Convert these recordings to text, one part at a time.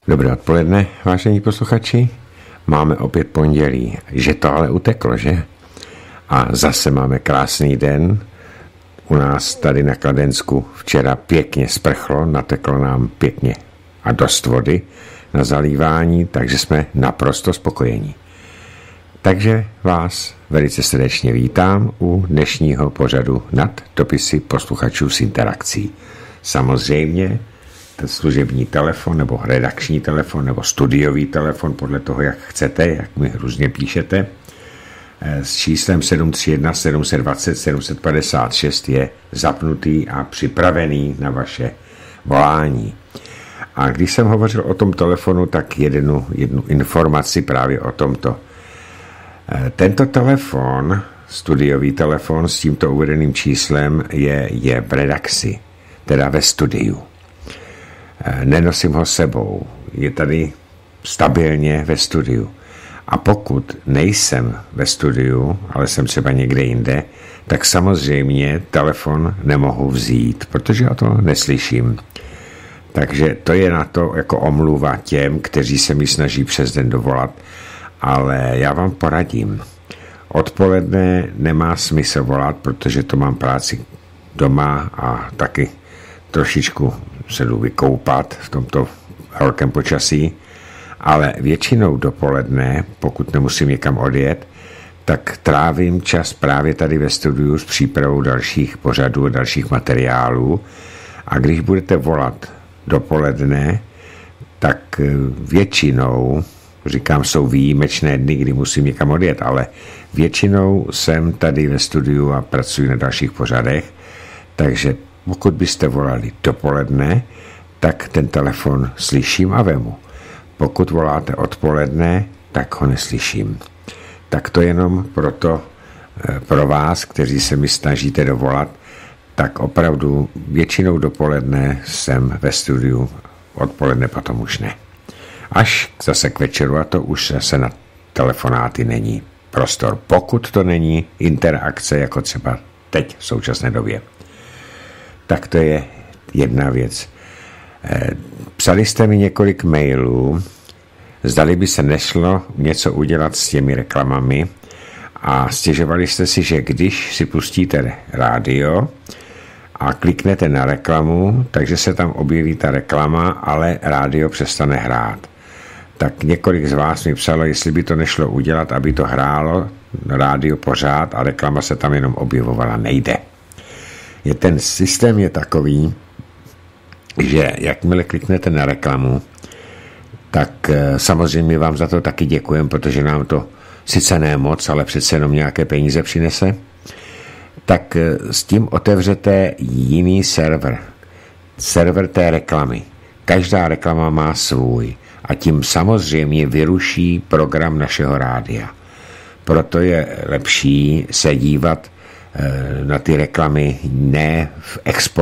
Dobré odpoledne, vážení posluchači. Máme opět pondělí, že to ale uteklo, že? A zase máme krásný den. U nás tady na Kladensku včera pěkně sprchlo, nateklo nám pěkně a dost vody na zalívání, takže jsme naprosto spokojení. Takže vás velice srdečně vítám u dnešního pořadu Nad dopisy posluchačů s interakcí. Samozřejmě ten služební telefon, nebo redakční telefon, nebo studiový telefon, podle toho, jak chcete, jak mi různě píšete, s číslem 731 720 756 je zapnutý a připravený na vaše volání. A když jsem hovořil o tom telefonu, tak jednu informaci právě o tomto. Tento telefon, studiový telefon s tímto uvedeným číslem je v redakci, teda ve studiu. Nenosím ho sebou, je tady stabilně ve studiu. A pokud nejsem ve studiu, ale jsem třeba někde jinde, tak samozřejmě telefon nemohu vzít, protože já to neslyším. Takže to je na to jako omluva těm, kteří se mi snaží přes den dovolat, ale já vám poradím. Odpoledne nemá smysl volat, protože to mám práci doma a taky trošičku se jdu vykoupat v tomto horkém počasí, ale většinou dopoledne, pokud nemusím někam odjet, tak trávím čas právě tady ve studiu s přípravou dalších pořadů a dalších materiálů. A když budete volat dopoledne, tak většinou, říkám, jsou výjimečné dny, kdy musím někam odjet, ale většinou jsem tady ve studiu a pracuji na dalších pořadech, takže pokud byste volali dopoledne, tak ten telefon slyším a vemu. Pokud voláte odpoledne, tak ho neslyším. Tak to jenom pro vás, kteří se mi snažíte dovolat, tak opravdu většinou dopoledne jsem ve studiu, odpoledne potom už ne. Až zase k večeru, a to už se na telefonáty není prostor, pokud to není interakce, jako třeba teď v současné době. Tak to je jedna věc. Psali jste mi několik mailů, zdali by se nešlo něco udělat s těmi reklamami a stěžovali jste si, že když si pustíte rádio a kliknete na reklamu, takže se tam objeví ta reklama, ale rádio přestane hrát. Tak několik z vás mi psalo, jestli by to nešlo udělat, aby to hrálo rádio pořád a reklama se tam jenom objevovala. Nejde. Ten systém je takový, že jakmile kliknete na reklamu, tak samozřejmě vám za to taky děkujeme, protože nám to sice ne moc, ale přece jenom nějaké peníze přinese, tak s tím otevřete jiný server té reklamy. Každá reklama má svůj a tím samozřejmě vyruší program našeho rádia. Proto je lepší se dívat na ty reklamy ne v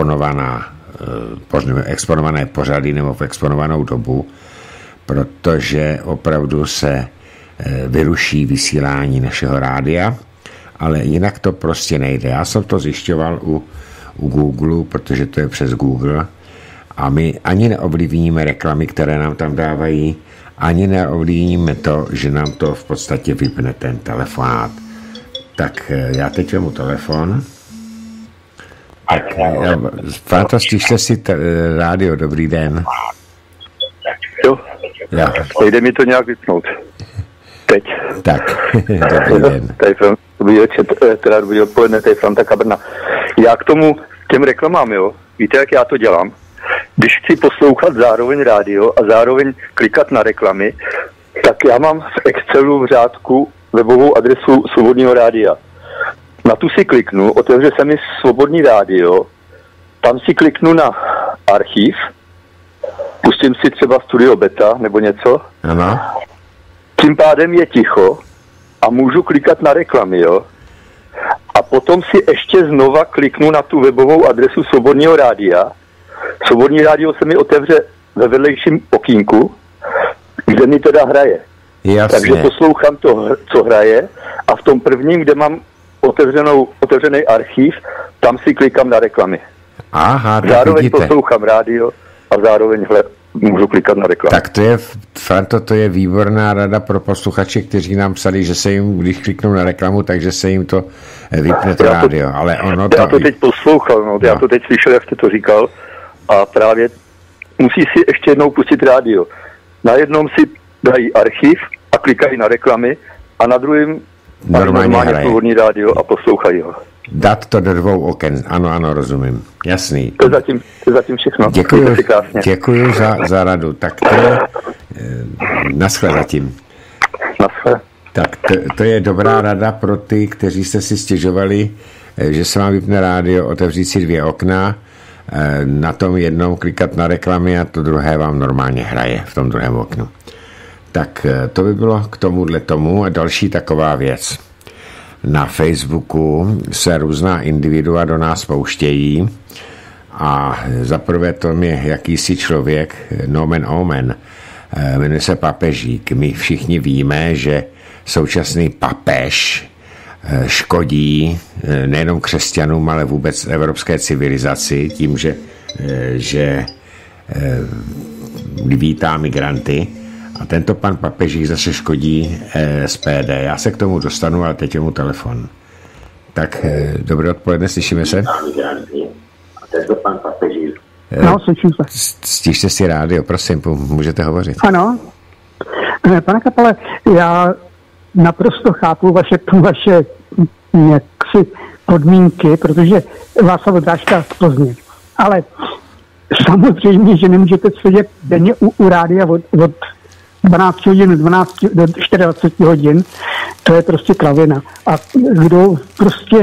exponované pořady nebo v exponovanou dobu, protože opravdu se vyruší vysílání našeho rádia, ale jinak to prostě nejde. Já jsem to zjišťoval u Google, protože to je přes Google a my ani neovlivníme reklamy, které nám tam dávají, ani neovlivníme to, že nám to v podstatě vypne ten telefonát. Tak já teď vemu telefon. Tak, fantastičte si rádio, dobrý den. Jo, nejde mi to nějak vypnout. Teď. Tak, dobrý den. Tady dobrý odpoledne, tady Franta Kabrna. Já k těm reklamám, jo, víte, jak já to dělám? Když chci poslouchat zároveň rádio a zároveň klikat na reklamy, tak já mám v Excelu v řádku webovou adresu Svobodného rádia. Na tu si kliknu, otevře se mi Svobodný rádio, tam si kliknu na archiv, pustím si třeba Studio Beta nebo něco. Ano. Tím pádem je ticho a můžu klikat na reklamy, jo. A potom si ještě znova kliknu na tu webovou adresu Svobodného rádia. Svobodný rádio se mi otevře ve vedlejším okýnku, kde mi teda hraje. Jasně. Takže poslouchám to, co hraje, a v tom prvním, kde mám otevřený archiv, tam si klikám na reklamy. Aha, zároveň vidíte. Poslouchám rádio a zároveň můžu klikat na reklamu. Tak to je, Franto, to je výborná rada pro posluchače, kteří nám psali, že se jim, když kliknou na reklamu, takže se jim to vypne to rádio. Ale ono já to teď poslouchal, no. Já to teď slyšel, jak jste to říkal, a právě musí si ještě jednou pustit rádio. Na jednom si dají archiv a klikají na reklamy a na druhém normálně svobodný rádio a poslouchají ho. Dát to do 2 oken, ano, rozumím. Jasný. To je zatím všechno. Děkuju za radu. Tak to je naschle zatím. Naschle. Tak to je dobrá rada pro ty, kteří jste si stěžovali, že se vám vypne rádio, otevřít si 2 okna, na tom jednom klikat na reklamy a to druhé vám normálně hraje v tom druhém oknu. Tak to by bylo k tomuhle tomu. A další taková věc. Na Facebooku se různá individua do nás pouštějí a zaprvé to je jakýsi člověk, nomen omen, jmenuje se Papežík. My všichni víme, že současný papež škodí nejenom křesťanům, ale vůbec evropské civilizaci tím, že vítá migranty. A tento pan Papežík zase škodí SPD. Já se k tomu dostanu, ale teď je mu telefon. Tak dobré odpoledne, slyšíme se? A tento pan Papežík. No, slyším se. Stižte si rádio, prosím, můžete hovořit. Ano. Pane Kapale, já naprosto chápu vaše jaksi podmínky, protože Václav Vondráška z Plzně. Ale samozřejmě, že nemůžete sedět denně u rádia od 12 hodin do 24 hodin, to je prostě kravina. A kdo prostě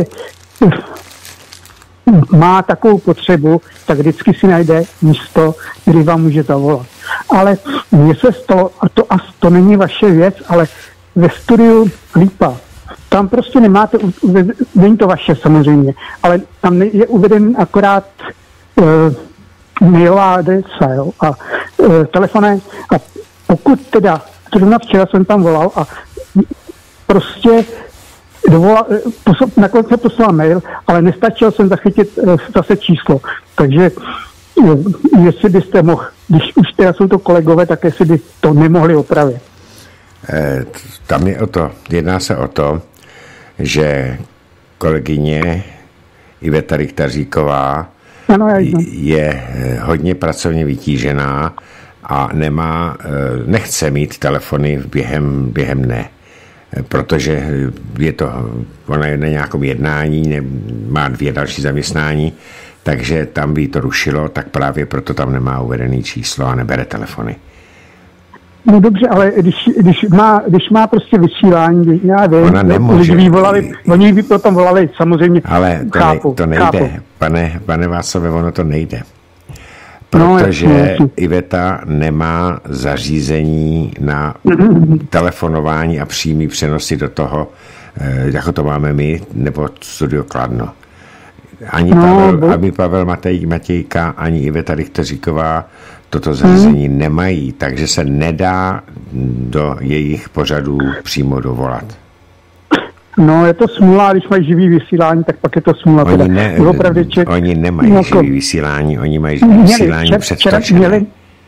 má takovou potřebu, tak vždycky si najde místo, kdy vám může zavolat. Ale mně se stalo, a to není vaše věc, ale ve studiu Lípa, tam prostě nemáte, není to vaše samozřejmě, ale tam je uveden akorát mailová adresa, jo, a telefoné, a pokud teda, zrovna včera jsem tam volal a prostě nakonec jsem poslal mail, ale nestačil jsem zachytit zase číslo. Takže jestli byste mohl, když už teda jsou to kolegové, tak jestli by to nemohli opravit. Tam jedná se o to, že kolegyně Iveta Richtaříková je hodně pracovně vytížená a nechce mít telefony během dne, protože ona je na nějakém jednání, má 2 další zaměstnání, takže tam by to rušilo, tak právě proto tam nemá uvedený číslo a nebere telefony. No dobře, ale když má prostě vysílání, já vím, ona nemůže. Oni by potom volali, samozřejmě. Ale to nejde, pane Václave, ono to nejde. Protože Iveta nemá zařízení na telefonování a přímý přenosy do toho, jako to máme my, nebo Studio Kladno. Ani Pavel Matějka, ani Iveta Richteříková toto zařízení nemají, takže se nedá do jejich pořadů přímo dovolat. No, je to smůla, když mají živý vysílání, tak pak je to smůla. Oni nemají živý vysílání, oni mají živý vysílání předtočené.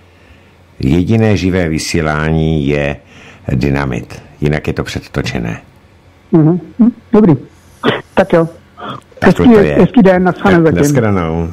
Jediné živé vysílání je Dynamit, jinak je to předtočené. Dobrý, tak jo. Hezký den, nashledanou.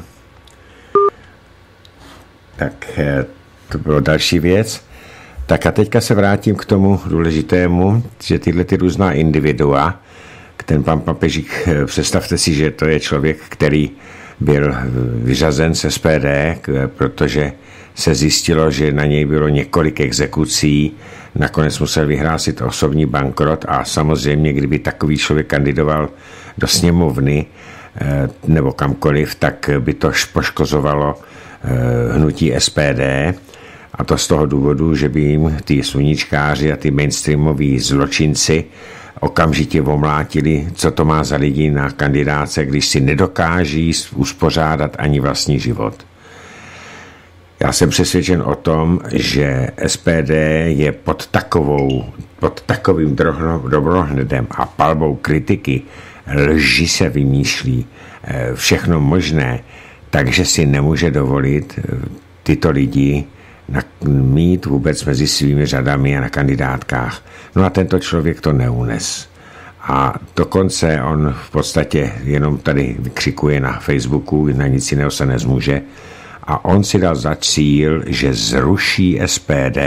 Tak to bylo další věc. Tak a teďka se vrátím k tomu důležitému, že tyhle různá individua, ten pan Papežík, představte si, že to je člověk, který byl vyřazen z SPD, protože se zjistilo, že na něj bylo několik exekucí, nakonec musel vyhlásit osobní bankrot a samozřejmě, kdyby takový člověk kandidoval do sněmovny nebo kamkoliv, tak by to poškozovalo hnutí SPD, a to z toho důvodu, že by jim ty sluníčkáři a ty mainstreamoví zločinci okamžitě omlátili, co to má za lidi na kandidáce, když si nedokáží uspořádat ani vlastní život. Já jsem přesvědčen o tom, že SPD je pod takovým dobrohnedem a palbou kritiky, lži se vymýšlí, všechno možné, takže si nemůže dovolit tyto lidi mít vůbec mezi svými řadami a na kandidátkách. No a tento člověk to neunes. A dokonce on v podstatě jenom tady vykřikuje na Facebooku, na nic jiného se nezmůže. A on si dal za cíl, že zruší SPD,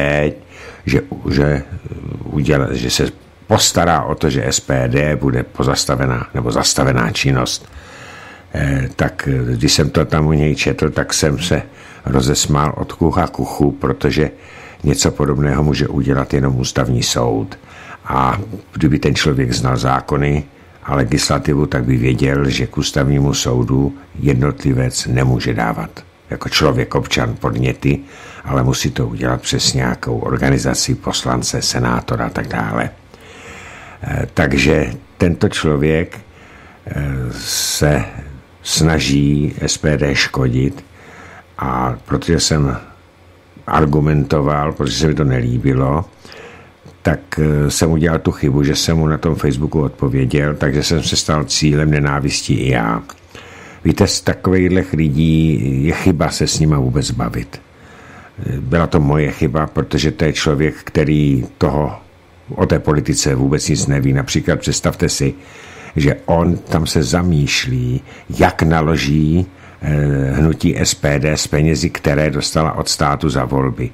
že se postará o to, že SPD bude pozastavená nebo zastavená činnost. Tak když jsem to tam u něj četl, tak jsem se rozesmál od kucha k uchu, protože něco podobného může udělat jenom ústavní soud. A kdyby ten člověk znal zákony a legislativu, tak by věděl, že k ústavnímu soudu jednotlivec nemůže dávat jako člověk, občan podněty, ale musí to udělat přes nějakou organizaci, poslance, senátora a tak dále. Takže tento člověk se snaží SPD škodit a protože jsem argumentoval, protože se mi to nelíbilo, tak jsem udělal tu chybu, že jsem mu na tom Facebooku odpověděl, takže jsem se stal cílem nenávisti i já. Víte, z takových lidí je chyba se s nima vůbec bavit. Byla to moje chyba, protože to je člověk, který o té politice vůbec nic neví. Například představte si, že on tam se zamýšlí, jak naloží hnutí SPD s penězi, které dostala od státu za volby.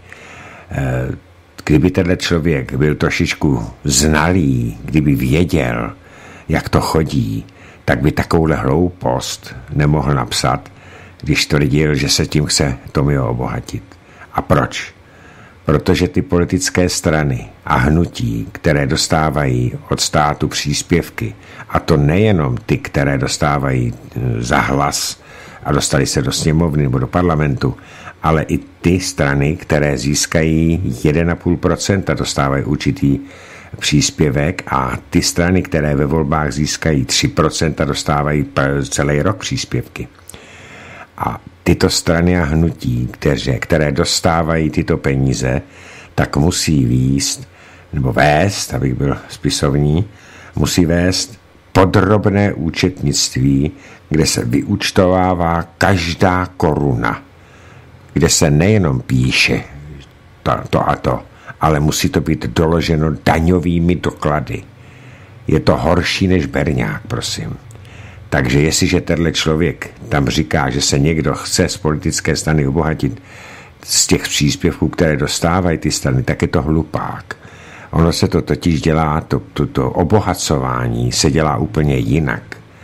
Kdyby tenhle člověk byl trošičku znalý, kdyby věděl, jak to chodí, tak by takovouhle hloupost nemohl napsat, když tvrdil, že se tím chce Tomio obohatit. A proč? Protože ty politické strany a hnutí, které dostávají od státu příspěvky, a to nejenom ty, které dostávají za hlas a dostali se do sněmovny nebo do parlamentu, ale i ty strany, které získají 1,5% a dostávají určitý příspěvek, a ty strany, které ve volbách získají 3%, dostávají celý rok příspěvky. A tyto strany a hnutí, které dostávají tyto peníze, tak musí vést, abych byl spisovní, musí vést podrobné účetnictví, kde se vyúčtovává každá koruna, kde se nejenom píše to a to, ale musí to být doloženo daňovými doklady. Je to horší než berňák, prosím. Takže jestliže tenhle člověk tam říká, že se někdo chce z politické strany obohatit z těch příspěvků, které dostávají ty strany, tak je to hlupák. Ono se to totiž dělá, to obohacování se dělá úplně jinak.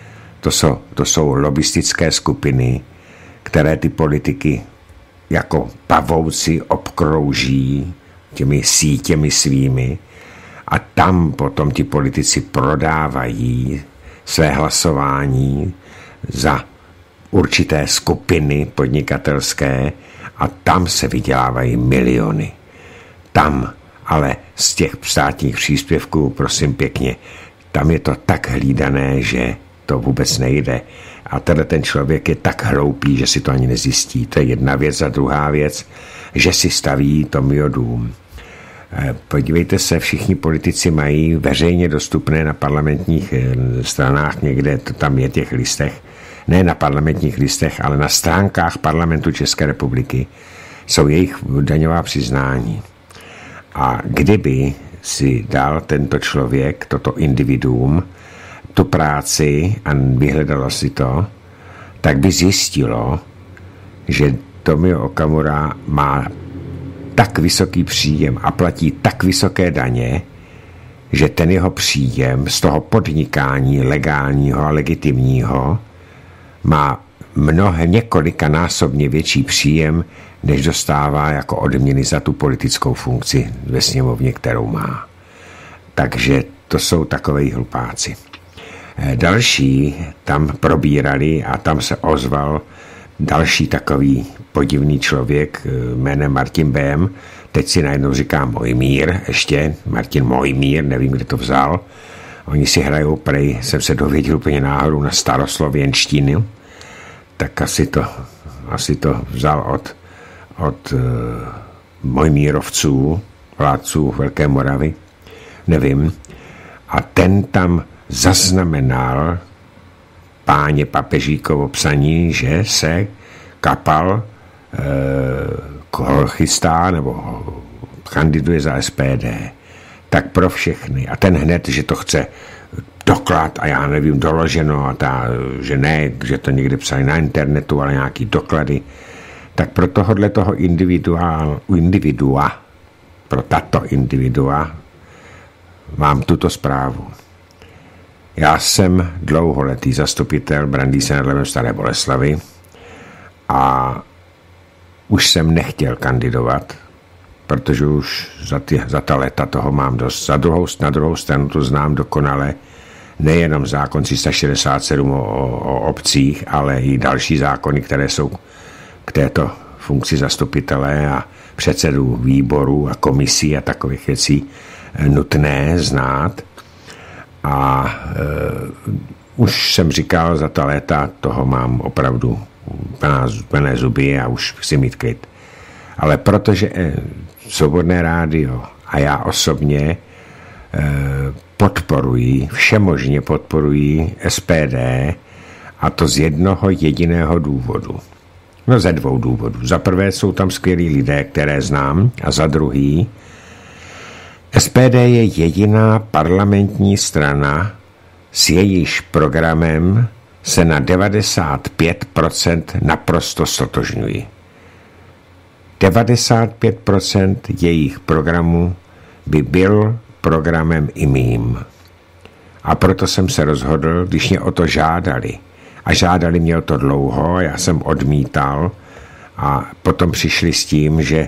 To jsou lobistické skupiny, které ty politiky jako pavouci obkrouží těmi sítěmi svými a tam potom ti politici prodávají své hlasování za určité skupiny podnikatelské a tam se vydělávají miliony. Tam, ale z těch státních příspěvků, prosím pěkně, tam je to tak hlídané, že to vůbec nejde. A ten člověk je tak hloupý, že si to ani nezjistí. To je jedna věc. A druhá věc, že si staví Tomio dům. Podívejte se, všichni politici mají veřejně dostupné na parlamentních stranách, někde to tam je těch listech, ne na parlamentních listech, ale na stránkách parlamentu České republiky jsou jejich daňová přiznání. A kdyby si dal tento člověk, toto individuum, tu práci a vyhledalo si to, tak by zjistilo, že Tomio Okamura má tak vysoký příjem a platí tak vysoké daně, že ten jeho příjem z toho podnikání legálního a legitimního má několikanásobně větší příjem, než dostává jako odměny za tu politickou funkci ve sněmovně, kterou má. Takže to jsou takovej hlupáci. Další tam probírali a tam se ozval další takový podivný člověk jménem Martin Bém. Teď si najednou říká Mojmír, ještě Martin Mojmír, nevím, kde to vzal. Oni si hrajou, prej jsem se dověděl úplně náhodou na staroslověnštinu, tak asi to vzal od Mojmírovců, vládců Velké Moravy, nevím. A ten tam zaznamenal páně Papežíkovo psaní, že se kapal chystá nebo kandiduje za SPD, tak pro všechny. A ten hned, že to chce doklad a já nevím, doloženo a že ne, že to někde psali na internetu, ale nějaký doklady, tak pro tohohle toho individua, pro tato individua mám tuto zprávu. Já jsem dlouholetý zastupitel Brandýse nad Labem Staré Boleslavi a už jsem nechtěl kandidovat, protože už za ta léta toho mám dost. Na druhou stranu to znám dokonale, nejenom zákon 367 o obcích, ale i další zákony, které jsou k této funkci zastupitele a předsedů výborů a komisí a takových věcí nutné znát. A už jsem říkal, za ta léta toho mám opravdu plné zuby a už chci mít klid. Ale protože Svobodné rádio a já osobně všemožně podporují SPD, a to z jednoho jediného důvodu. No ze dvou důvodů. Za prvé jsou tam skvělí lidé, které znám, a za druhý SPD je jediná parlamentní strana, s jejíž programem se na 95% naprosto stotožňují. 95% jejich programu by byl programem i mým. A proto jsem se rozhodl, když mě o to žádali, a žádali mě o to dlouho, já jsem odmítal a potom přišli s tím, že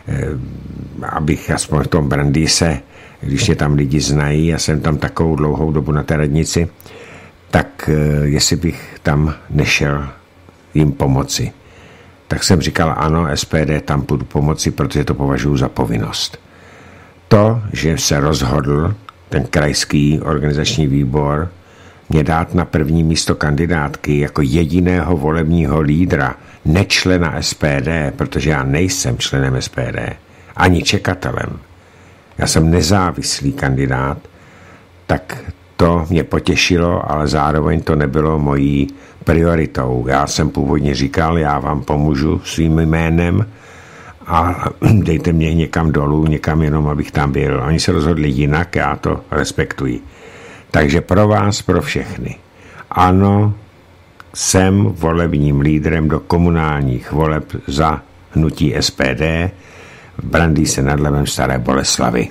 abych aspoň v tom Brandýse, když mě tam lidi znají, já jsem tam takovou dlouhou dobu na té radnici, tak jestli bych tam nešel jim pomoci. Tak jsem říkal, ano, SPD, tam půjdu pomoci, protože to považuji za povinnost. To, že se rozhodl ten krajský organizační výbor mě dát na první místo kandidátky jako jediného volebního lídra, nečlena SPD, protože já nejsem členem SPD, ani čekatelem. Já jsem nezávislý kandidát, tak to mě potěšilo, ale zároveň to nebylo mojí prioritou. Já jsem původně říkal, já vám pomůžu svým jménem a dejte mě někam dolů, někam jenom, abych tam byl. Oni se rozhodli jinak, já to respektuji. Takže pro vás, pro všechny. Ano, jsem volebním lídrem do komunálních voleb za hnutí SPD v Brandýse nad Labem Staré Boleslavi.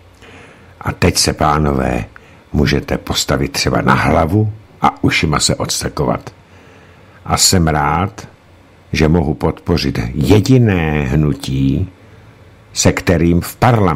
A teď se, pánové, můžete postavit třeba na hlavu a ušima se odsekovat. A jsem rád, že mohu podpořit jediné hnutí, se kterým v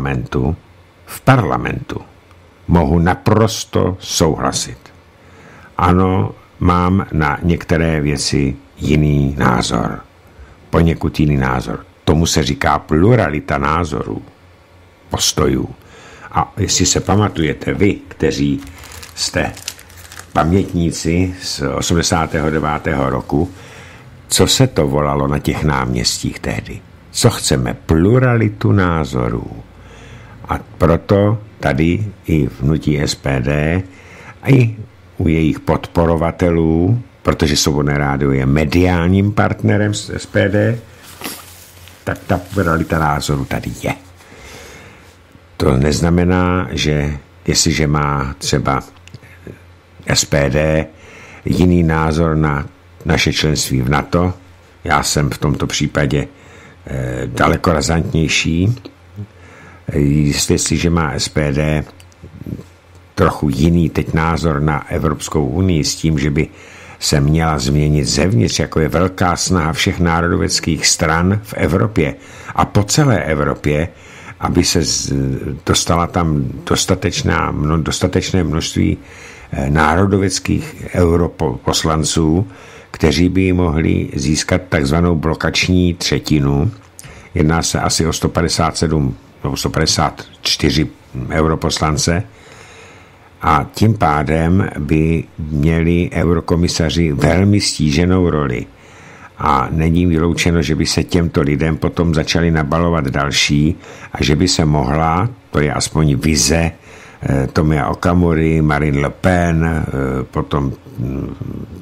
parlamentu mohu naprosto souhlasit. Ano, mám na některé věci jiný názor. Poněkud jiný názor. Tomu se říká pluralita názorů, postojů. A jestli se pamatujete vy, kteří jste pamětníci z 89. roku, co se to volalo na těch náměstích tehdy? Co chceme? Pluralitu názorů. A proto tady i v hnutí SPD a i u jejich podporovatelů, protože Svobodné rádio je mediálním partnerem s SPD, tak ta pluralita názoru tady je. To neznamená, že jestliže má třeba SPD jiný názor na naše členství v NATO, já jsem v tomto případě daleko razantnější, jestliže má SPD trochu jiný teď názor na Evropskou unii s tím, že by se měla změnit zevnitř, jako je velká snaha všech národoveckých stran v Evropě a po celé Evropě, aby se dostala tam dostatečné množství národoveckých europoslanců, kteří by mohli získat takzvanou blokační třetinu. Jedná se asi o 157 nebo 154 europoslance a tím pádem by měli eurokomisaři velmi stíženou roli. A není vyloučeno, že by se těmto lidem potom začali nabalovat další a že by se mohla, to je aspoň vize Tomia Okamury, Marine Le Pen, potom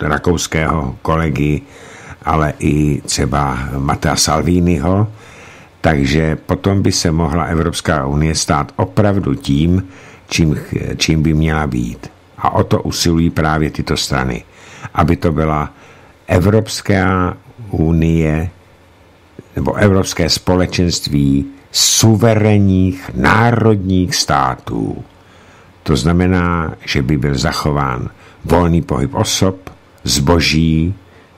rakouského kolegy, ale i třeba Mattea Salviniho, Takže potom by se mohla Evropská unie stát opravdu tím, čím by měla být. A o to usilují právě tyto strany. Aby to byla Evropská unie nebo Evropské společenství suverénních národních států. To znamená, že by byl zachován volný pohyb osob, zboží,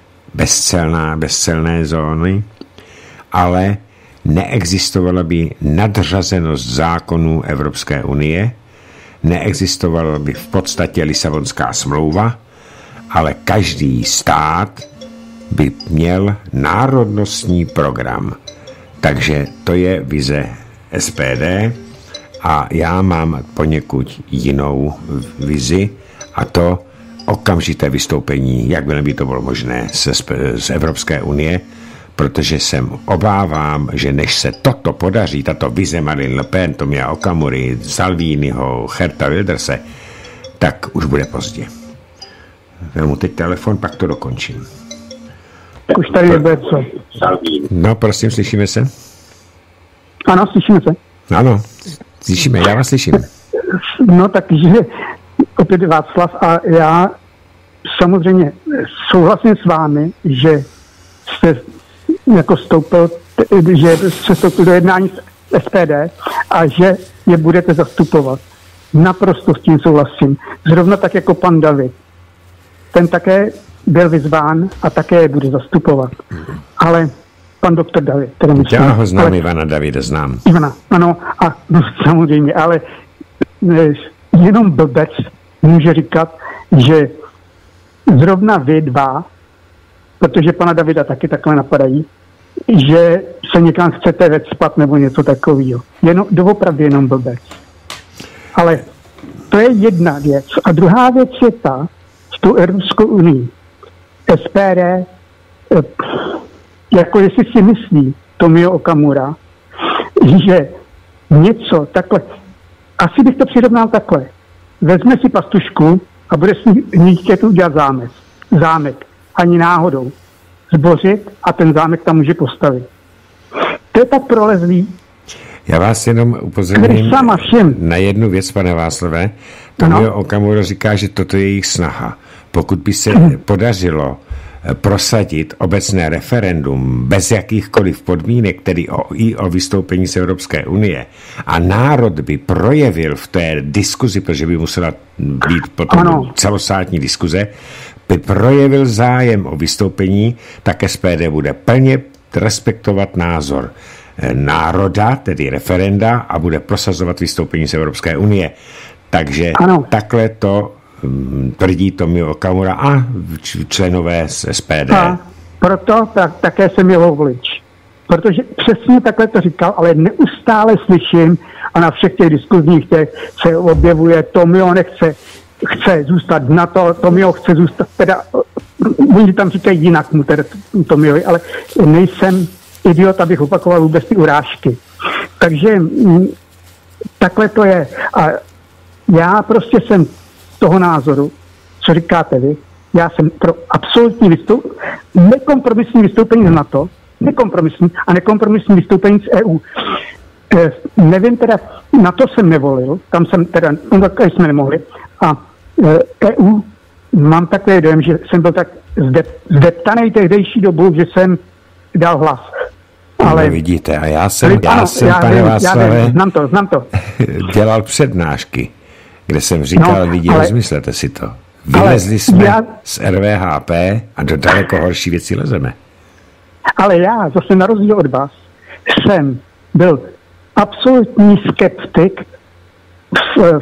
bezcelné zóny, ale neexistovala by nadřazenost zákonů Evropské unie, neexistovala by v podstatě Lisabonská smlouva, ale každý stát by měl národnostní program. Takže to je vize SPD a já mám poněkud jinou vizi a to okamžité vystoupení, jak by to bylo možné z Evropské unie, protože jsem obávám, že než se toto podaří, tato vize Marine Le Pen, Tomia Okamury, Salviniho, Geerta Wilderse, tak už bude pozdě. Vemu teď telefon, pak to dokončím. Už tady je co? No, prosím, slyšíme se? Ano, slyšíme se. Ano, slyšíme, já vás slyším. No, takže opět Václav a já samozřejmě souhlasím s vámi, že jste jako že jste vstoupil do jednání s SPD a že je budete zastupovat. Naprosto s tím souhlasím. Zrovna tak jako pan David. Ten také byl vyzván a také je bude zastupovat. Ale pan doktor David. Já ho znám, Ivana Davida znám. Ivana, ano, a no, samozřejmě, ale jenom blbec může říkat, že zrovna vy dva, protože pana Davida taky takhle napadají, že se někam chcete vecpat nebo něco takového. Doopravdy jenom blbec. Ale to je jedna věc. A druhá věc je ta, s tou Evropskou unii. SPD, jako jestli si myslí Tomio Okamura, že něco takhle, asi bych to přirovnal takhle. Vezme si pastušku a bude s ní chtět udělat zámek. Ani náhodou. Zbořit a ten zámek tam může postavit. To je tak prolezlý. Já vás jenom upozorním na jednu věc, pane Václave. Tomio Okamura říká, že toto je jejich snaha. Pokud by se podařilo prosadit obecné referendum bez jakýchkoliv podmínek, tedy o vystoupení z Evropské unie, a národ by projevil v té diskuzi, protože by musela být potom celostátní diskuze, by projevil zájem o vystoupení, tak SPD bude plně respektovat názor národa, tedy referenda, a bude prosazovat vystoupení z Evropské unie. Takže takhle to tvrdí Tomio Okamura a členové z SPD. A proto také jsem jeho volič. Protože přesně takhle to říkal, ale neustále slyším a na všech těch diskuzních se objevuje Tomio chce zůstat na to, Tomio chce zůstat, teda oni tam říkají jinak mu teda Tomiovi, ale nejsem idiot, abych opakoval vůbec ty urážky. Takže takhle to je. A já prostě jsem toho názoru, co říkáte vy, já jsem pro absolutní nekompromisní vystoupení z NATO, nekompromisní vystoupení z EU. Nevím teda, na to jsem nevolil, tam jsem teda, jsme nemohli, a EU mám takový dojem, že jsem byl tak zdeptanej tehdejší dobu, že jsem dal hlas. Ale no vidíte, a já jsem pane Václave, znám to. dělal přednášky, kde jsem říkal lidi, rozmyslete si to. Vylezli jsme z RVHP a do daleko horší věci lezeme. Ale já zase na rozdíl od vás jsem byl absolutní skeptik v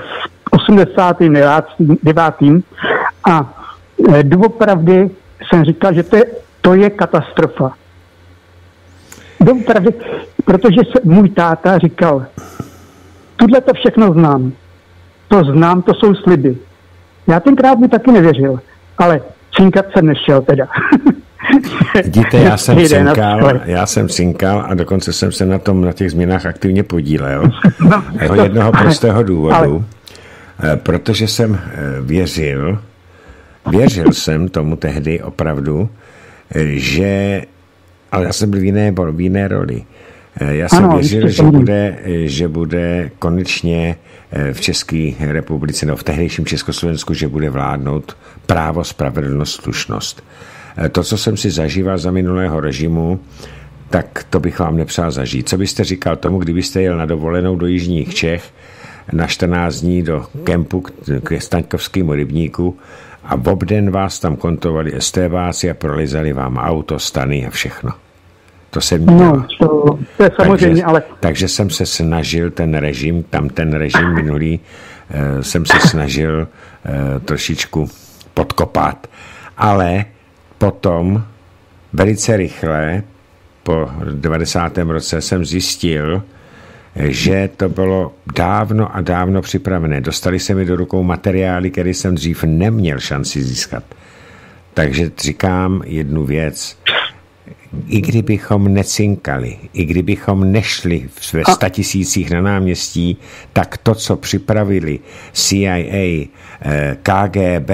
89. a doopravdy jsem říkal, že to je katastrofa. Doopravdy, protože můj táta říkal, tohle to všechno znám, to jsou sliby. Já tenkrát mu taky nevěřil, ale cinkat jsem nešel teda. Vidíte, já jsem cinkal a dokonce jsem se na těch změnách aktivně podílel. Jednoho prostého důvodu, protože jsem věřil jsem tomu tehdy opravdu, že, ale já jsem byl v jiné roli, Já jsem věřil, že bude konečně v České republice, no v tehdejším Československu, že bude vládnout právo, spravedlnost, slušnost. To, co jsem si zažíval za minulého režimu, tak to bych vám nepřál zažít. Co byste říkal tomu, kdybyste jel na dovolenou do jižních Čech na 14 dní do kempu k Staňkovskému rybníku a v obden vás tam kontrolovali STBáci a prolizali vám auto, stany a všechno. To se mě dělo. To je samozřejmě, takže jsem se snažil ten režim minulý, jsem se snažil trošičku podkopat. Ale potom velice rychle po 90. roce jsem zjistil, že to bylo dávno a dávno připravené. Dostali se mi do rukou materiály, které jsem dřív neměl šanci získat. Takže říkám jednu věc. I kdybychom necinkali, i kdybychom nešli ve 100 000 na náměstí, tak to, co připravili CIA, KGB,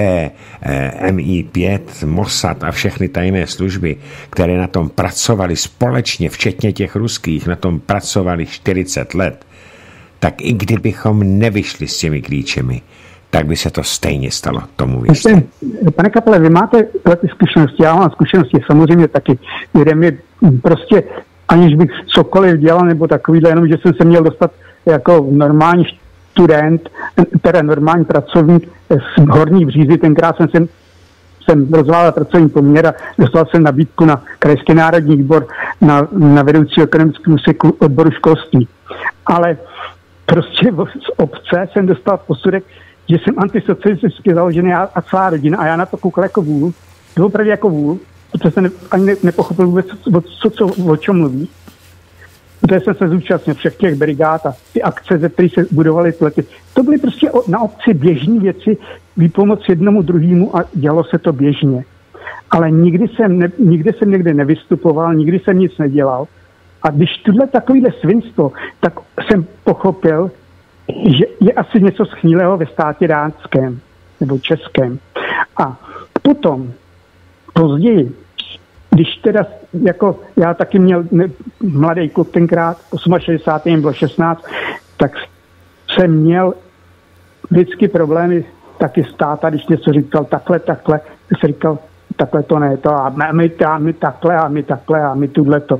MI5, Mossad a všechny tajné služby, které na tom pracovali společně, včetně těch ruských, na tom pracovali 40 let, tak i kdybychom nevyšli s těmi klíčemi, tak by se to stejně stalo, tomu věřte. Pane Kapele, vy máte ty zkušenosti, já mám zkušenosti samozřejmě taky, kde mi prostě, aniž bych cokoliv dělal, nebo takovýhle, jenom, že jsem se měl dostat jako normální student, teda normální pracovník z Horní Břízy, tenkrát jsem rozválil pracovní poměr a dostal jsem nabídku na Krajský národní výbor na vedoucí ekonomického úseku odboru školství. Ale prostě z obce jsem dostal posudek, že jsem antisocialisticky založený a celá rodina a já na to koukal jako vůl, opravdu jako vůl, protože jsem ani nepochopil vůbec, o čem mluví. Protože jsem se zúčastnil všech těch brigád a ty akce, ze kterých se budovaly lety. To byly prostě na obci běžné věci, výpomoc jednomu druhému a dělalo se to běžně. Ale nikdy jsem někde nevystupoval, nikdy jsem nic nedělal. A když tohle takovýhle svinstvo, tak jsem pochopil, že je asi něco schnilého ve státě dánském nebo českém. A potom, později, když teda, jako já taky měl mladý kluk tenkrát, 68. bylo 16, tak jsem měl vždycky problémy taky s táta, když něco říkal takhle, tak se říkal, takhle to ne, to a my takhle a my tudleto.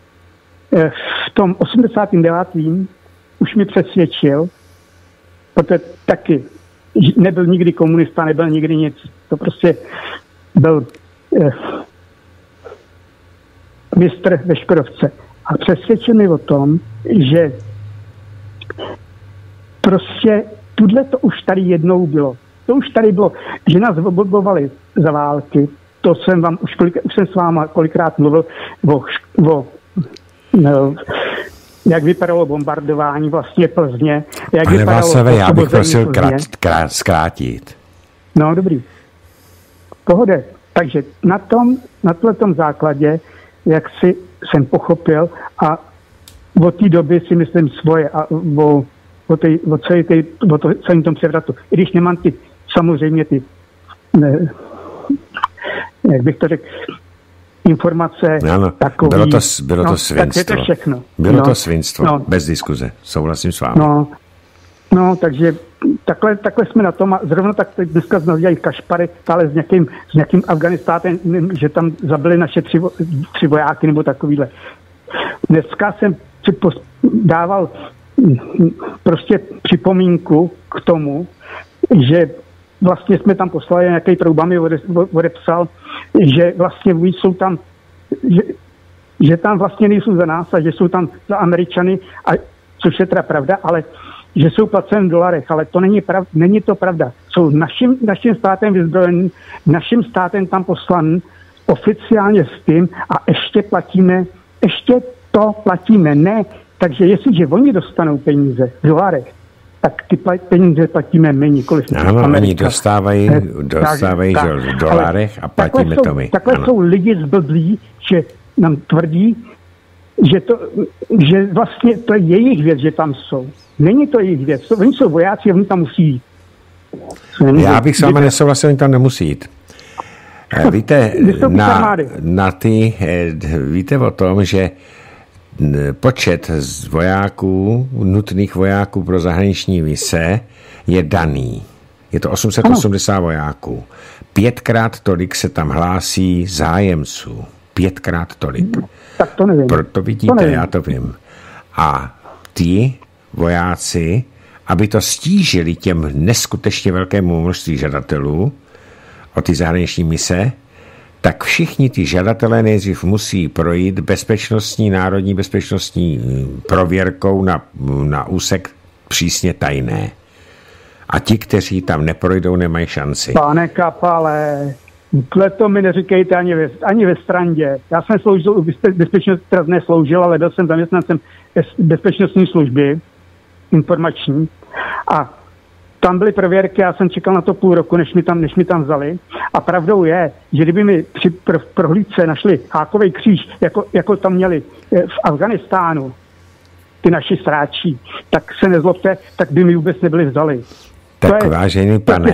V tom 89. už mi přesvědčil, protože taky nebyl nikdy komunista, nebyl nikdy nic. To prostě byl mistr ve Škodovce. A přesvědčil mi o tom, že prostě tudle to už tady jednou bylo. To už tady bylo, že nás obodbovali za války. To jsem vám už jsem s váma kolikrát mluvil jak vypadalo bombardování vlastně Plzně. Pane Václave, já bych prosil zkrátit. No, dobrý. Pohode. Takže na tomto základě, jak si jsem pochopil a od té doby si myslím svoje a o celém tom převratu. I když nemám samozřejmě jak bych to řekl, informace takový. Bylo to svinstvo. To všechno. Bylo to svinstvo, bez diskuze. Souhlasím s vámi. No, takže takhle jsme na tom a zrovna tak dneska jsme dělají kašpary, ale s nějakým Afganistátem, že tam zabili naše tři vojáky nebo takovýhle. Dneska jsem si dával prostě připomínku k tomu, že vlastně jsme tam poslali nějaký troubami odepsal, že vlastně jsou tam, že tam vlastně nejsou za nás a že jsou tam za Američany, a což je teda pravda, ale že jsou placeni v dolarech, ale to není to pravda. Jsou naším státem vyzbrojený, naším státem tam poslaný oficiálně s tím a ještě to platíme, ne. Takže jestliže oni dostanou peníze v dolarech, tak ty peníze platíme my, nikoliv Amerika. Ano, oni dostávají v dolarech a platíme to my. Takhle jsou lidi zblblí, že nám tvrdí, že vlastně to je jejich věc, že tam jsou. Není to jejich věc. Oni jsou vojáci a oni tam musí jít. Já bych s vámi nesouhlasil, oni tam nemusí jít. Víte, víte o tom, že počet vojáků, nutných vojáků pro zahraniční mise je daný. Je to 880 vojáků. 5krát tolik se tam hlásí zájemců. 5krát tolik. Tak to nevím. Proto vidíte, já to vím. A ti vojáci, aby to stížili těm neskutečně velkému množství žadatelů o ty zahraniční mise, tak všichni ty žadatelé nejdřív musí projít národní bezpečnostní prověrkou na úsek přísně tajné. A ti, kteří tam neprojdou, nemají šanci. Pane Kapale, to mi neříkejte ani ve Strandě. Já jsem sloužil bezpečnost, teda nesloužil, ale byl jsem zaměstnancem bezpečnostní služby, informační. A tam byly prověrky, já jsem čekal na to půl roku, než mi tam vzali. A pravdou je, že kdyby mi při prohlídce našli hákový kříž, jako tam měli v Afganistánu, ty naši sráči, tak se nezlobte, tak by mi vůbec nebyli vzali. Tak vážený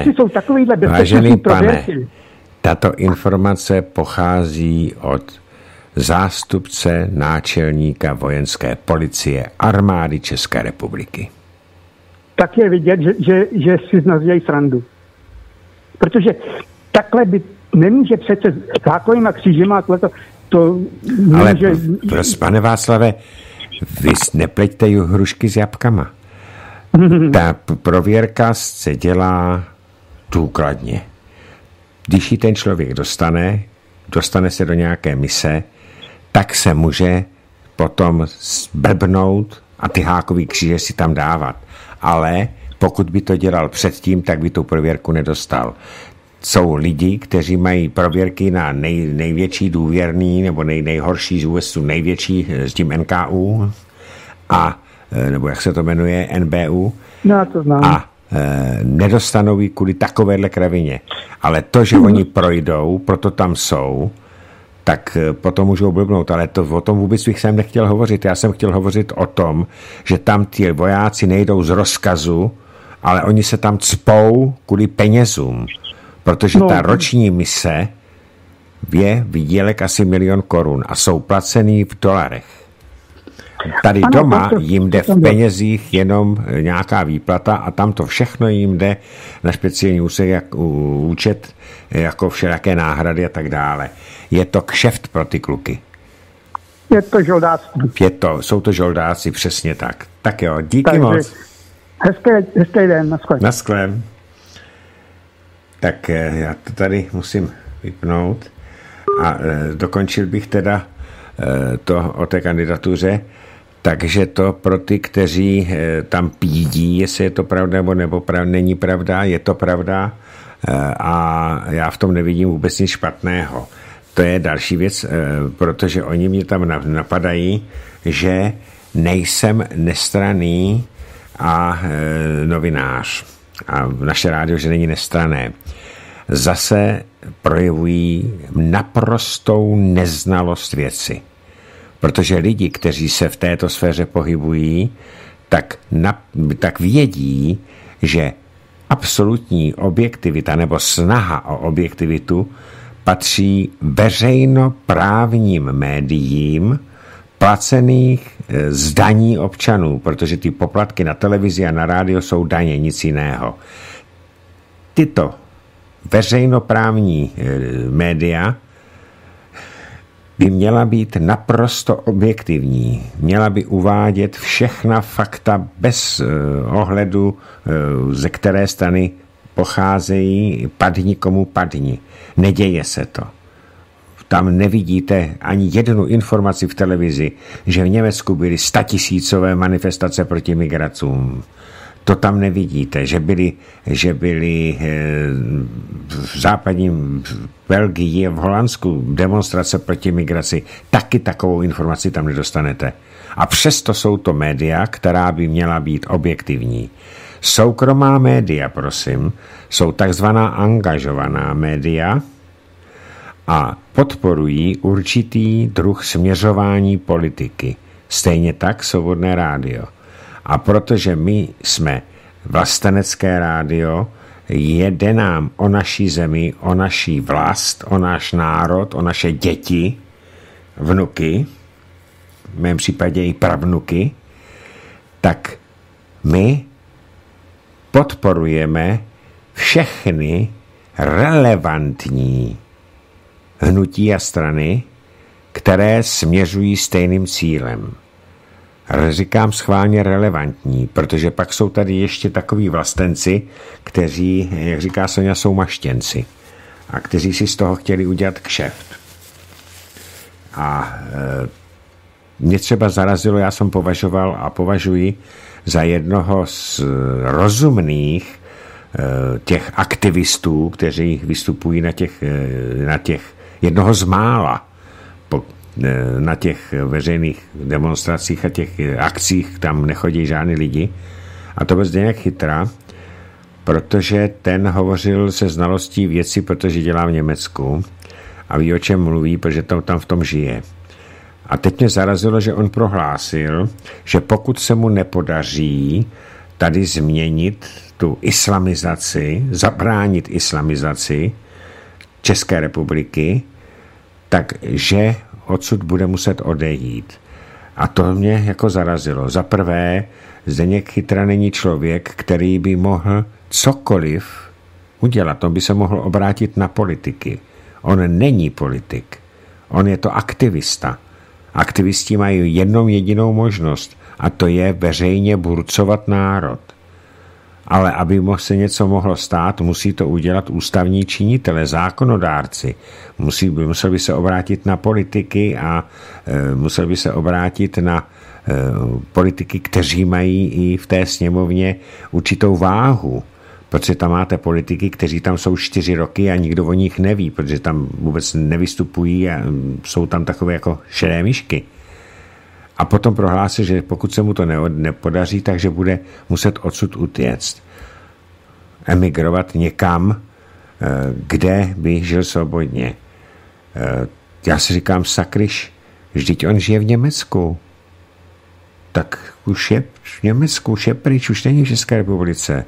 pane, tato informace pochází od zástupce náčelníka vojenské policie armády České republiky. Tak je vidět, že si z nás dělají srandu. Protože takhle by nemůže přece s hákovýma křížema to nemůže... Ale pane Václave, vy nepleťte hrušky s jabkama. Ta prověrka se dělá důkladně. Když ji ten člověk dostane se do nějaké mise, tak se může potom zblbnout a ty hákový kříže si tam dávat. Ale pokud by to dělal předtím, tak by tu prověrku nedostal. Jsou lidi, kteří mají prověrky na největší důvěrný nebo nejhorší z úvesu, největší s tím NKU a nebo jak se to jmenuje, NBU. No, to znám. A nedostanou ji kvůli takovéhle kravině. Ale to, že oni projdou, proto tam jsou, tak potom můžou blbnout, ale o tom vůbec bych sem nechtěl hovořit. Já jsem chtěl hovořit o tom, že tam ty vojáci nejdou z rozkazu, ale oni se tam cpou kvůli penězům, protože ta roční mise je výdělek asi 1 000 000 korun a jsou placený v dolarech. Tady doma jim jde v penězích jenom nějaká výplata a tam to všechno jim jde na speciální účet jako všelijaké náhrady a tak dále. Je to kšeft pro ty kluky. Je to žoldáctví. Jsou to žoldáci, přesně tak. Tak jo, díky moc. Hezký den, naschle. Naschle. Tak já to tady musím vypnout a dokončil bych teda to o té kandidatuře. Takže to pro ty, kteří tam pídí, jestli je to pravda nebo není pravda, je to pravda a já v tom nevidím vůbec nic špatného. To je další věc, protože oni mě tam napadají, že nejsem nestranný a novinář a naše rádio, že není nestranné. Zase projevují naprostou neznalost věci. Protože lidi, kteří se v této sféře pohybují, tak vědí, že absolutní objektivita nebo snaha o objektivitu patří veřejnoprávním médiím placených z daní občanů, protože ty poplatky na televizi a na rádio jsou daně, nic jiného. Tyto veřejnoprávní média by měla být naprosto objektivní. Měla by uvádět všechna fakta bez ohledu, ze které strany pocházejí, padni komu padni. Neděje se to. Tam nevidíte ani jednu informaci v televizi, že v Německu byly 100 000 manifestace proti migracům. To tam nevidíte, že byly v západním Belgii a v Holandsku demonstrace proti migraci. Taky takovou informaci tam nedostanete. A přesto jsou to média, která by měla být objektivní. Soukromá média, prosím, jsou takzvaná angažovaná média a podporují určitý druh směřování politiky. Stejně tak Svobodné rádio. A protože my jsme vlastenecké rádio, jede nám o naší zemi, o naší vlast, o náš národ, o naše děti, vnuky v mém případě i pravnuky, tak my podporujeme všechny relevantní hnutí a strany, které směřují stejným cílem. Ale říkám schválně relevantní, protože pak jsou tady ještě takoví vlastenci, kteří, jak říká Sonja, jsou maštěnci a kteří si z toho chtěli udělat kšeft. A mě třeba zarazilo, já jsem považoval a považuji za jednoho z rozumných těch aktivistů, kteří vystupují na těch jednoho z mála na těch veřejných demonstracích a těch akcích, tam nechodí žádný lidi. A to byl Zdeněk Chytra, protože ten hovořil se znalostí věci, protože dělá v Německu a ví, o čem mluví, protože to tam v tom žije. A teď mě zarazilo, že on prohlásil, že pokud se mu nepodaří tady změnit tu islamizaci, zabránit islamizaci České republiky, takže odsud bude muset odejít. A to mě jako zarazilo. Za prvé, Zdeněk Chytra není člověk, který by mohl cokoliv udělat. On by se mohl obrátit na politiky. On není politik. On je to aktivista. Aktivisti mají jednou jedinou možnost a to je veřejně burcovat národ. Ale aby se něco mohlo stát, musí to udělat ústavní činitele, zákonodárci. Musel by se obrátit na politiky a musel by se obrátit na politiky, kteří mají i v té sněmovně určitou váhu. Protože tam máte politiky, kteří tam jsou 4 roky a nikdo o nich neví, protože tam vůbec nevystupují a jsou tam takové jako šedé myšky. A potom prohlásil, že pokud se mu to nepodaří, takže bude muset odsud utéct. Emigrovat někam, kde by žil svobodně. Já si říkám, sakryš, vždyť on žije v Německu. Tak už je v Německu, už je pryč, už není v České republice.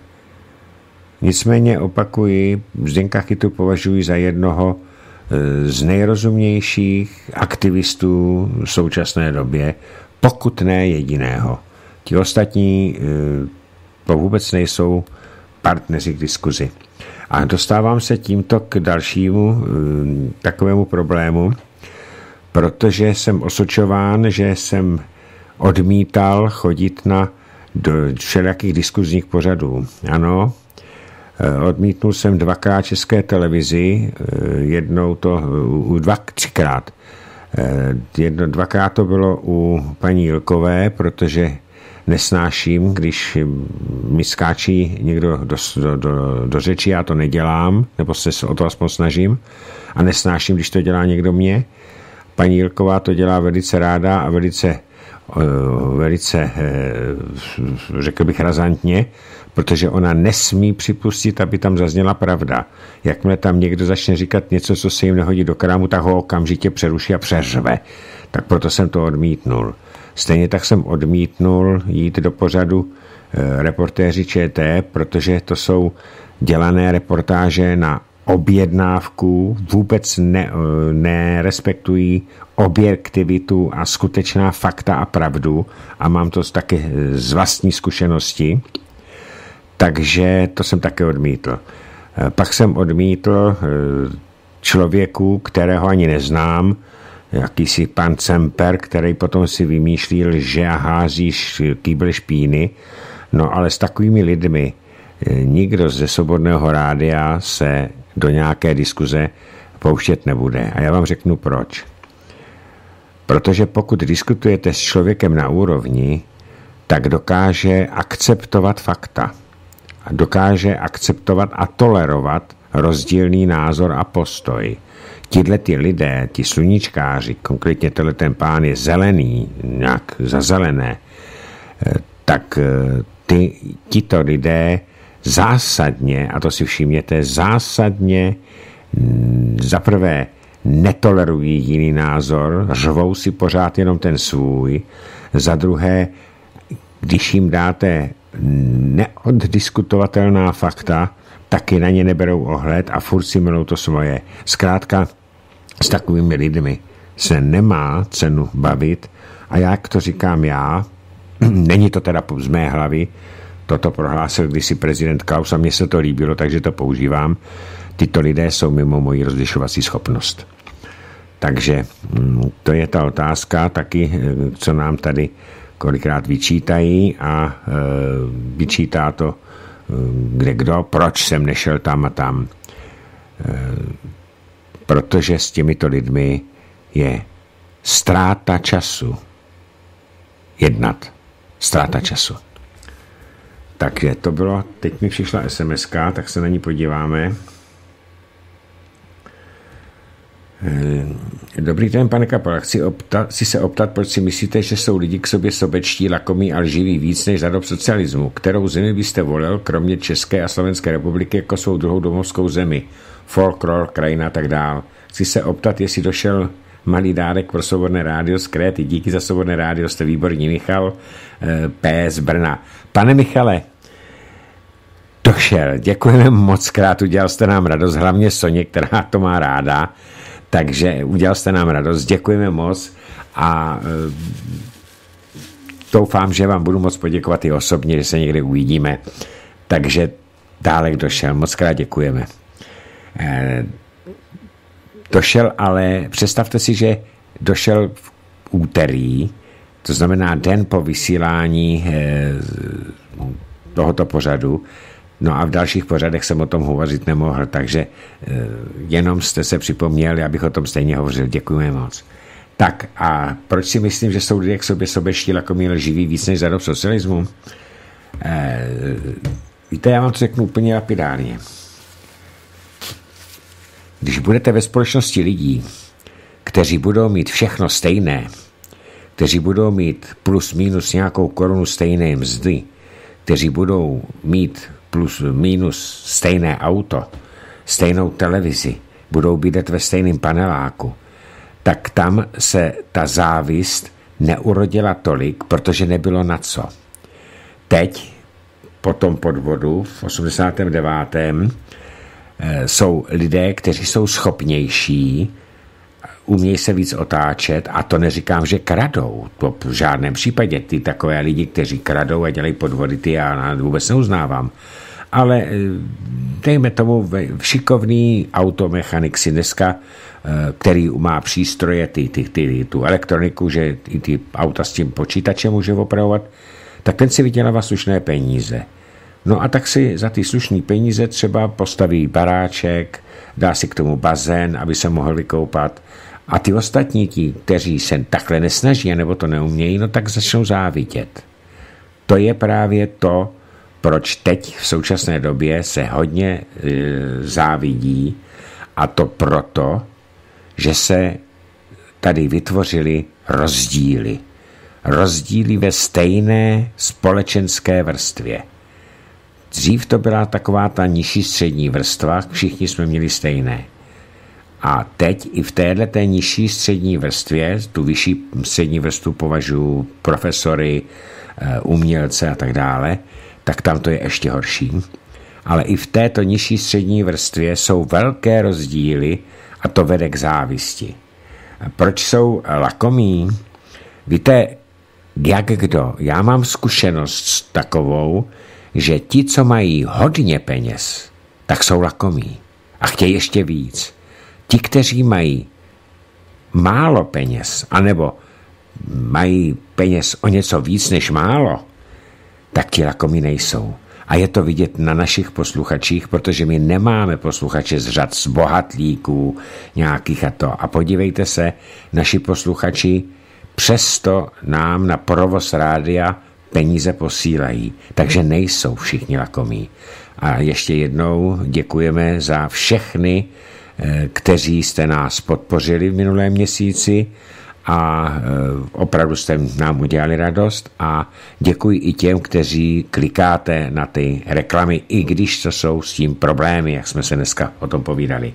Nicméně opakuji, Zdeňka Chytru považuji za jednoho z nejrozumnějších aktivistů v současné době, pokud ne jediného. Ti ostatní to vůbec nejsou partneři k diskuzi. A dostávám se tímto k dalšímu takovému problému, protože jsem osočován, že jsem odmítal chodit do všelijakých diskuzních pořadů. Ano, odmítnul jsem 2krát České televizi, třikrát. 2krát to bylo u paní Jilkové, protože nesnáším, když mi skáčí někdo do řeči, já to nedělám, nebo se o to aspoň snažím, a nesnáším, když to dělá někdo mě. Paní Jilková to dělá velice ráda a velice řekl bych razantně, protože ona nesmí připustit, aby tam zazněla pravda. Jakmile tam někdo začne říkat něco, co se jim nehodí do krámu, tak ho okamžitě přeruší a přeřve. Tak proto jsem to odmítnul. Stejně tak jsem odmítnul jít do pořadu Reportéři ČT, protože to jsou dělané reportáže na objednávku, vůbec nerespektují objektivitu a skutečná fakta a pravdu a mám to taky z vlastní zkušenosti, takže to jsem taky odmítl. Pak jsem odmítl člověku, kterého ani neznám, jakýsi pan Cemper, který potom si vymýšlí lže a hází kýbl špíny, no ale s takovými lidmi nikdo ze Svobodného rádia se do nějaké diskuze pouštět nebude. A já vám řeknu proč. Protože pokud diskutujete s člověkem na úrovni, tak dokáže akceptovat fakta. Dokáže akceptovat a tolerovat rozdílný názor a postoj. Ti lidé, ti sluníčkáři, konkrétně ten pán je zelený, nějak za zelené, tak tito lidé zásadně, a to si všimněte, zásadně zaprvé netolerují jiný názor, řvou si pořád jenom ten svůj, za druhé, když jim dáte neoddiskutovatelná fakta, taky na ně neberou ohled a furt si milou to svoje. Zkrátka s takovými lidmi se nemá cenu bavit a jak to říkám já, není to teda z mé hlavy, toto prohlásil kdysi prezident Klaus a mně se to líbilo, takže to používám. Tyto lidé jsou mimo moji rozlišovací schopnost. Takže to je ta otázka taky, co nám tady kolikrát vyčítají a vyčítá to kde kdo, proč jsem nešel tam a tam. Protože s těmito lidmi je ztráta času jednat. Ztráta času. Takže to bylo, teď mi přišla SMS-ka, tak se na ní podíváme. Dobrý den, pane Kapala, chci se optat, proč si myslíte, že jsou lidi k sobě sobečtí, lakomí a lživí víc než za dob socialismu. Kterou zemi byste volil, kromě České a Slovenské republiky, jako svou druhou domovskou zemi? Folklor, krajina a tak dál. Chci se optat, jestli došel malý dárek pro Svobodné rádio z Kréty. Díky za Svobodné rádio, jste výborní. Michal P. z Brna. Pane Michale, došel. Děkujeme moc krát, udělal jste nám radost, hlavně Soně, která to má ráda. Takže udělal jste nám radost, děkujeme moc a doufám, že vám budu moc poděkovat i osobně, že se někde uvidíme. Takže dálek došel, moc krát děkujeme. Došel, ale představte si, že došel v úterý, to znamená den po vysílání tohoto pořadu. No a v dalších pořadech jsem o tom hovořit nemohl, takže jenom jste se připomněli, abych o tom stejně hovořil. Děkujeme moc. Tak a proč si myslím, že jsou lidé k sobě sobečtí, lakomí, lživí víc než za dob socialismu? Víte, já vám to řeknu úplně lapidárně. Když budete ve společnosti lidí, kteří budou mít všechno stejné, kteří budou mít plus minus nějakou korunu stejné mzdy, kteří budou mít plus minus stejné auto, stejnou televizi, budou bydlet ve stejném paneláku, tak tam se ta závist neurodila tolik, protože nebylo na co. Teď, po tom podvodu v 89. Jsou lidé, kteří jsou schopnější, umějí se víc otáčet a to neříkám, že kradou. To v žádném případě. Ty takové lidi, kteří kradou a dělají podvody, ty já vůbec neuznávám. Ale dejme tomu šikovný automechanik si dneska, který má přístroje, tu elektroniku, že i ty auta s tím počítačem může opravovat, tak ten si vydělává slušné peníze. No a tak si za ty slušné peníze třeba postaví baráček, dá si k tomu bazén, aby se mohl vykoupat. A ty ostatní, kteří se takhle nesnaží, nebo to neumějí, no tak začnou závidět. To je právě to, proč teď v současné době se hodně závidí, a to proto, že se tady vytvořily rozdíly. Rozdíly ve stejné společenské vrstvě. Dřív to byla taková ta nižší střední vrstva, všichni jsme měli stejné. A teď i v této nižší střední vrstvě, tu vyšší střední vrstvu považuji profesory, umělce a tak dále, tak tam to je ještě horší. Ale i v této nižší střední vrstvě jsou velké rozdíly a to vede k závisti. Proč jsou lakomí? Víte, jak kdo? Já mám zkušenost takovou, že ti, co mají hodně peněz, tak jsou lakomí a chtějí ještě víc. Ti, kteří mají málo peněz, anebo mají peněz o něco víc než málo, tak ti lakomí nejsou. A je to vidět na našich posluchačích, protože my nemáme posluchače z řad z bohatlíků nějakých a to. A podívejte se, naši posluchači přesto nám na provoz rádia peníze posílají. Takže nejsou všichni lakomí. A ještě jednou děkujeme za všechny, kteří jste nás podpořili v minulém měsíci a opravdu jste nám udělali radost a děkuji i těm, kteří klikáte na ty reklamy, i když to jsou s tím problémy, jak jsme se dneska o tom povídali.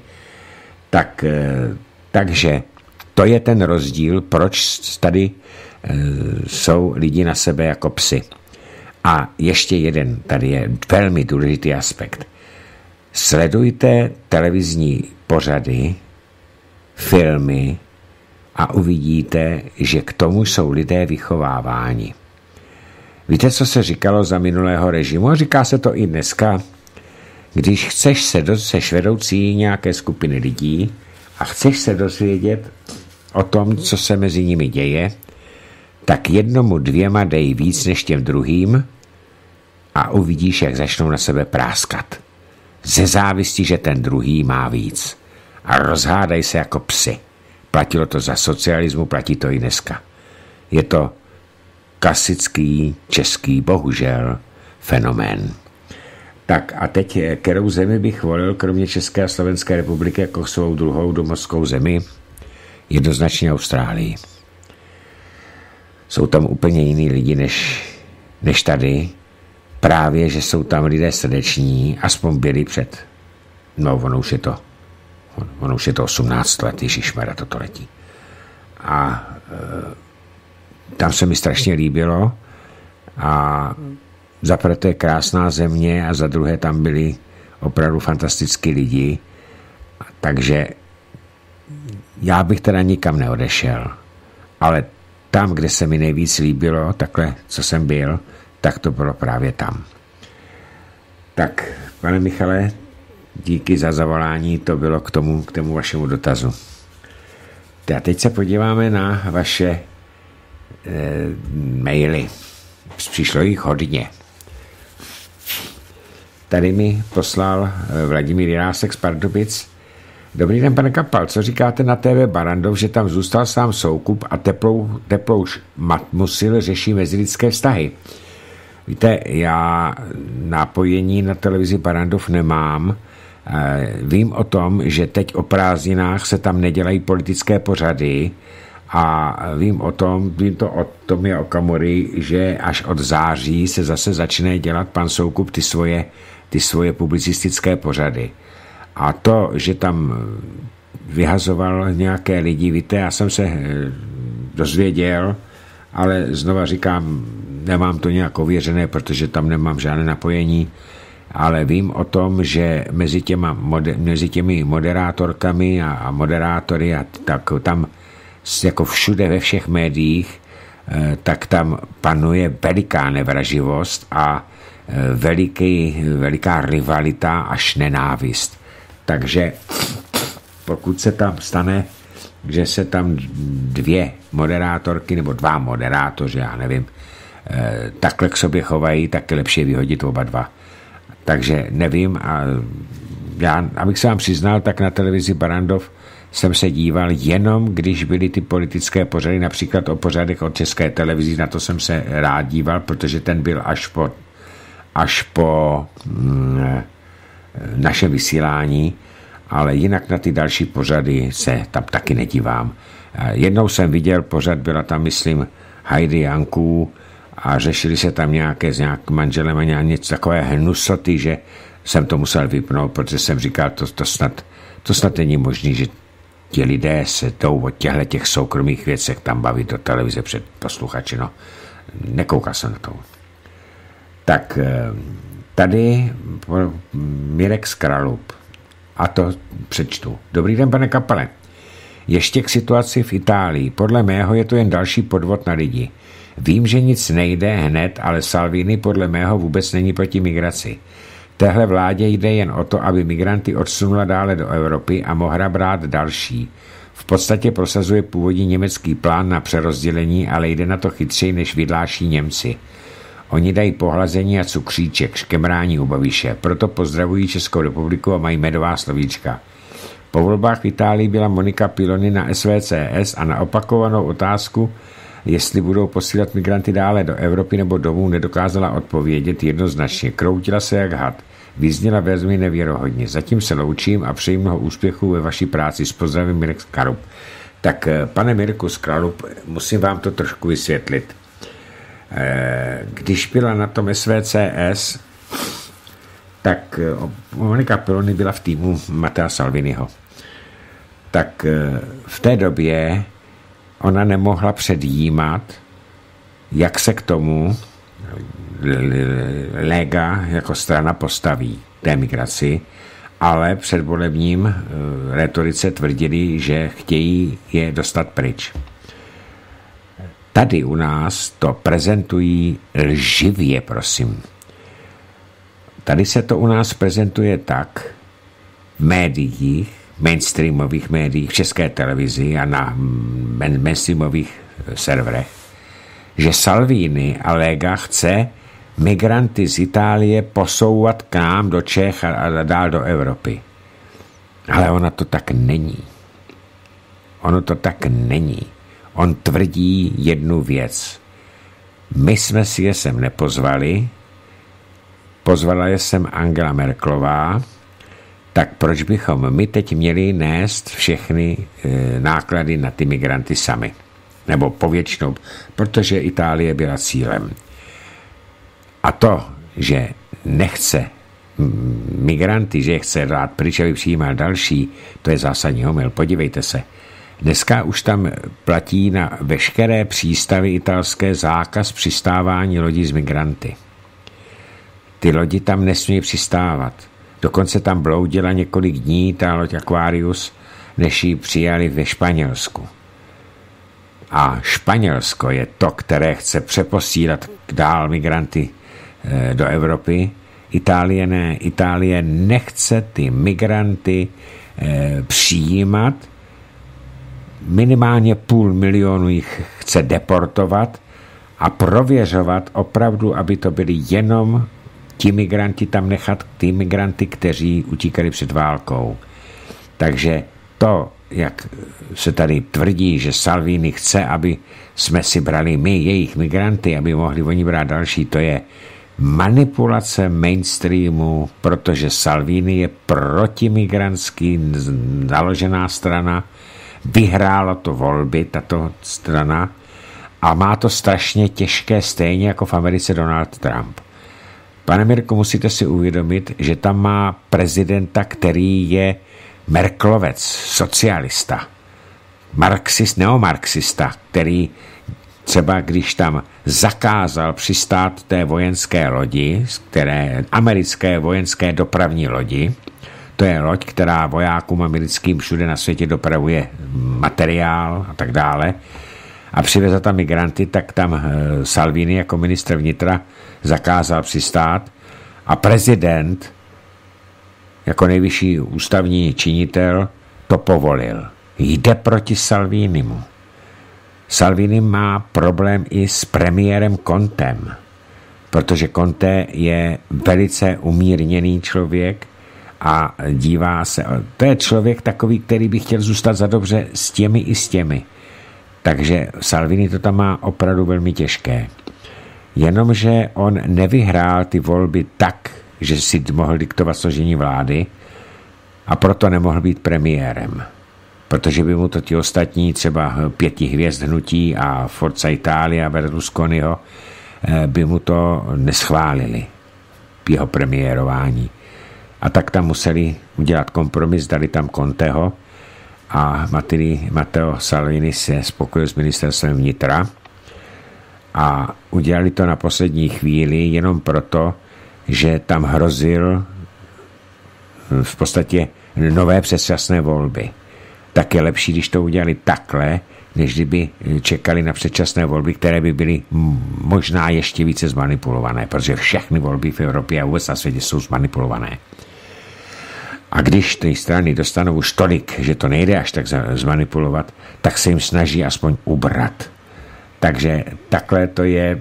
Takže to je ten rozdíl, proč tady jsou lidi na sebe jako psy. A ještě jeden, tady je velmi důležitý aspekt. Sledujte televizní pořady, filmy a uvidíte, že k tomu jsou lidé vychováváni. Víte, co se říkalo za minulého režimu? A říká se to i dneska. Když seš vedoucí nějaké skupiny lidí a chceš se dozvědět o tom, co se mezi nimi děje, tak jednomu, dvěma dej víc než těm druhým a uvidíš, jak začnou na sebe práskat. Ze závisti, že ten druhý má víc. A rozhádají se jako psy. Platilo to za socialismu, platí to i dneska. Je to klasický český, bohužel, fenomén. Tak a teď, kterou zemi bych volil, kromě České a Slovenské republiky, jako svou druhou domovskou zemi? Jednoznačně Austrálii. Jsou tam úplně jiný lidi než tady. Právě, že jsou tam lidé srdeční, aspoň byli před, no ono už je to 18 let, ježišmarja, toto letí. A tam se mi strašně líbilo a za prvé to je krásná země a za druhé tam byli opravdu fantastický lidi, takže já bych teda nikam neodešel, ale tam, kde se mi nejvíc líbilo, takhle, co jsem byl, tak to bylo právě tam. Tak, pane Michale, díky za zavolání, to bylo k tomu vašemu dotazu. A teď se podíváme na vaše maily. Přišlo jich hodně. Tady mi poslal Vladimír Jirásek z Pardubic. Dobrý den, pane Kapal, co říkáte na TV Barrandov, že tam zůstal sám Soukup a teplou Matmusil řeší mezilidské vztahy? Víte, já napojení na televizi Barrandov nemám. Vím o tom, že teď o prázdninách se tam nedělají politické pořady a vím to od Tomia Okamury, že až od září se zase začne dělat pan Soukup ty svoje publicistické pořady. A to, že tam vyhazoval nějaké lidi, víte, já jsem se dozvěděl, ale znova říkám, nemám to nějak ověřené, protože tam nemám žádné napojení, ale vím o tom, že mezi těmi moderátorkami a moderátory a tak tam jako všude ve všech médiích, tak tam panuje veliká nevraživost a veliká rivalita až nenávist. Takže pokud se tam stane, že se tam dvě moderátorky nebo dva moderátoři, já nevím, takhle k sobě chovají, tak je lepší vyhodit oba dva. Takže nevím a já, abych se vám přiznal, tak na televizi Barrandov jsem se díval jenom, když byly ty politické pořady, například o pořadech od České televizi, na to jsem se rád díval, protože ten byl až po našem vysílání, ale jinak na ty další pořady se tam taky nedívám. Jednou jsem viděl pořad, byla tam, myslím, Heidi Janků a řešili se tam nějaké s nějakým manželem a něco takové hnusoty, že jsem to musel vypnout, protože jsem říkal, to snad není možný, že ti lidé se jdou o těch soukromých věcech tam bavit do televize před posluchači. No, nekoukal jsem na to. Tak tady Mirek z Kralup. A to přečtu. Dobrý den, pane Kapale. Ještě k situaci v Itálii. Podle mého je to jen další podvod na lidi. Vím, že nic nejde hned, ale Salvini podle mého vůbec není proti migraci. Téhle vládě jde jen o to, aby migranty odsunula dále do Evropy a mohla brát další. V podstatě prosazuje původní německý plán na přerozdělení, ale jde na to chytřeji, než vydláší Němci. Oni dají pohlazení a cukříček, škemrání u Babiše, proto pozdravují Českou republiku a mají medová slovíčka. Po volbách v Itálii byla Monika Piloni na SVCS a na opakovanou otázku, jestli budou posílat migranty dále do Evropy nebo domů, nedokázala odpovědět jednoznačně. Kroutila se jak had. Vyzněla velmi nevěrohodně. Zatím se loučím a přeji mnoho úspěchů ve vaší práci. S pozdravím, Mirek z Kralup. Tak, pane Mirku z Kralup, musím vám to trošku vysvětlit. Když byla na tom SVCS, tak Monika Piloni byla v týmu Mattea Salviniho. Tak v té době ona nemohla předjímat, jak se k tomu Lega jako strana postaví té migraci ale předvolebním retorice tvrdili, že chtějí je dostat pryč. Tady u nás to prezentují lživě, prosím. Tady se to u nás prezentuje tak v médiích, mainstreamových médiích, v České televizi a na mainstreamových serverech, že Salvini a Lega chce migranty z Itálie posouvat k nám do Čech a dál do Evropy. Ale ono to tak není. Ono to tak není. On tvrdí jednu věc. My jsme si je sem nepozvali, pozvala je sem Angela Merkelová, tak proč bychom my teď měli nést všechny náklady na ty migranty sami? Nebo povětšinou, protože Itálie byla cílem. A to, že nechce migranty, že je chce dát pryč, aby přijímal další, to je zásadní omyl. Podívejte se. Dneska už tam platí na veškeré přístavy italské zákaz přistávání lodí z migranty. Ty lodi tam nesmí přistávat. Dokonce tam bloudila několik dní ta loď Aquarius, než ji přijali ve Španělsku. A Španělsko je to, které chce přeposílat dál migranty do Evropy. Itálie ne. Itálie nechce ty migranty přijímat. Minimálně 500 000 jich chce deportovat a prověřovat opravdu, aby to byli jenom ti migranti tam nechat, ty migranty, kteří utíkali před válkou. Takže to, jak se tady tvrdí, že Salvini chce, aby jsme si brali my jejich migranty, aby mohli oni brát další, to je manipulace mainstreamu, protože Salvini je protimigrantský založená strana, vyhrála to volby, tato strana, a má to strašně těžké, stejně jako v Americe Donald Trump. Pane Mirko, musíte si uvědomit, že tam má prezidenta, který je Merkelovec, socialista, marxist, neomarxista, který třeba když tam zakázal přistát té vojenské lodi, americké vojenské dopravní lodi, to je loď, která vojákům americkým všude na světě dopravuje materiál a tak dále, a přiveze tam migranty, tak tam Salvini jako ministr vnitra zakázal přistát a prezident jako nejvyšší ústavní činitel to povolil. Jde proti Salvinimu. Salvini má problém i s premiérem Contem, protože Conte je velice umírněný člověk a dívá se, to je člověk takový, který by chtěl zůstat za dobře s těmi i s těmi. Takže Salvini to tam má opravdu velmi těžké. Jenomže on nevyhrál ty volby tak, že si mohl diktovat složení vlády, a proto nemohl být premiérem. Protože by mu to ti ostatní, třeba 5 hvězd hnutí a Forza Italia Berlusconiho, by mu to neschválili, jeho premiérování. A tak tam museli udělat kompromis, dali tam Conteho a Matteo Salvini se spokojil s ministerstvem vnitra a udělali to na poslední chvíli jenom proto, že tam hrozil v podstatě nové předčasné volby. Tak je lepší, když to udělali takhle, než kdyby čekali na předčasné volby, které by byly možná ještě více zmanipulované, protože všechny volby v Evropě a vůbec na světě jsou zmanipulované. A když ty strany dostanou už tolik, že to nejde až tak zmanipulovat, tak se jim snaží aspoň ubrat. Takže takhle to je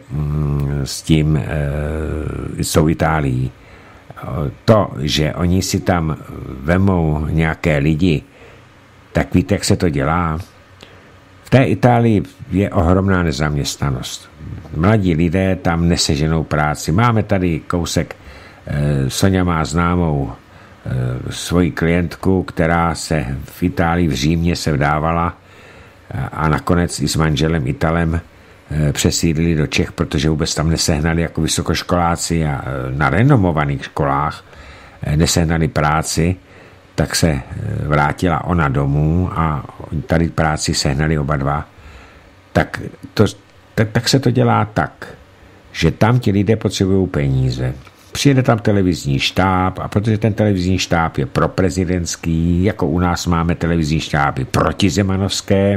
s tou Itálií. To, že oni si tam vemou nějaké lidi, tak víte, jak se to dělá? V té Itálii je ohromná nezaměstnanost. Mladí lidé tam neseženou práci. Máme tady kousek, Sonja má známou svoji klientku, která se v Itálii, v Římě se vdávala a nakonec i s manželem Italem přesídlili do Čech, protože vůbec tam nesehnali jako vysokoškoláci a na renomovaných školách nesehnali práci, tak se vrátila ona domů a tady práci sehnali oba dva. Tak se to dělá tak, že tam ti lidé potřebují peníze. přijede tam televizní štáb a protože ten televizní štáb je proprezidentský, jako u nás máme televizní štáby protizemanovské,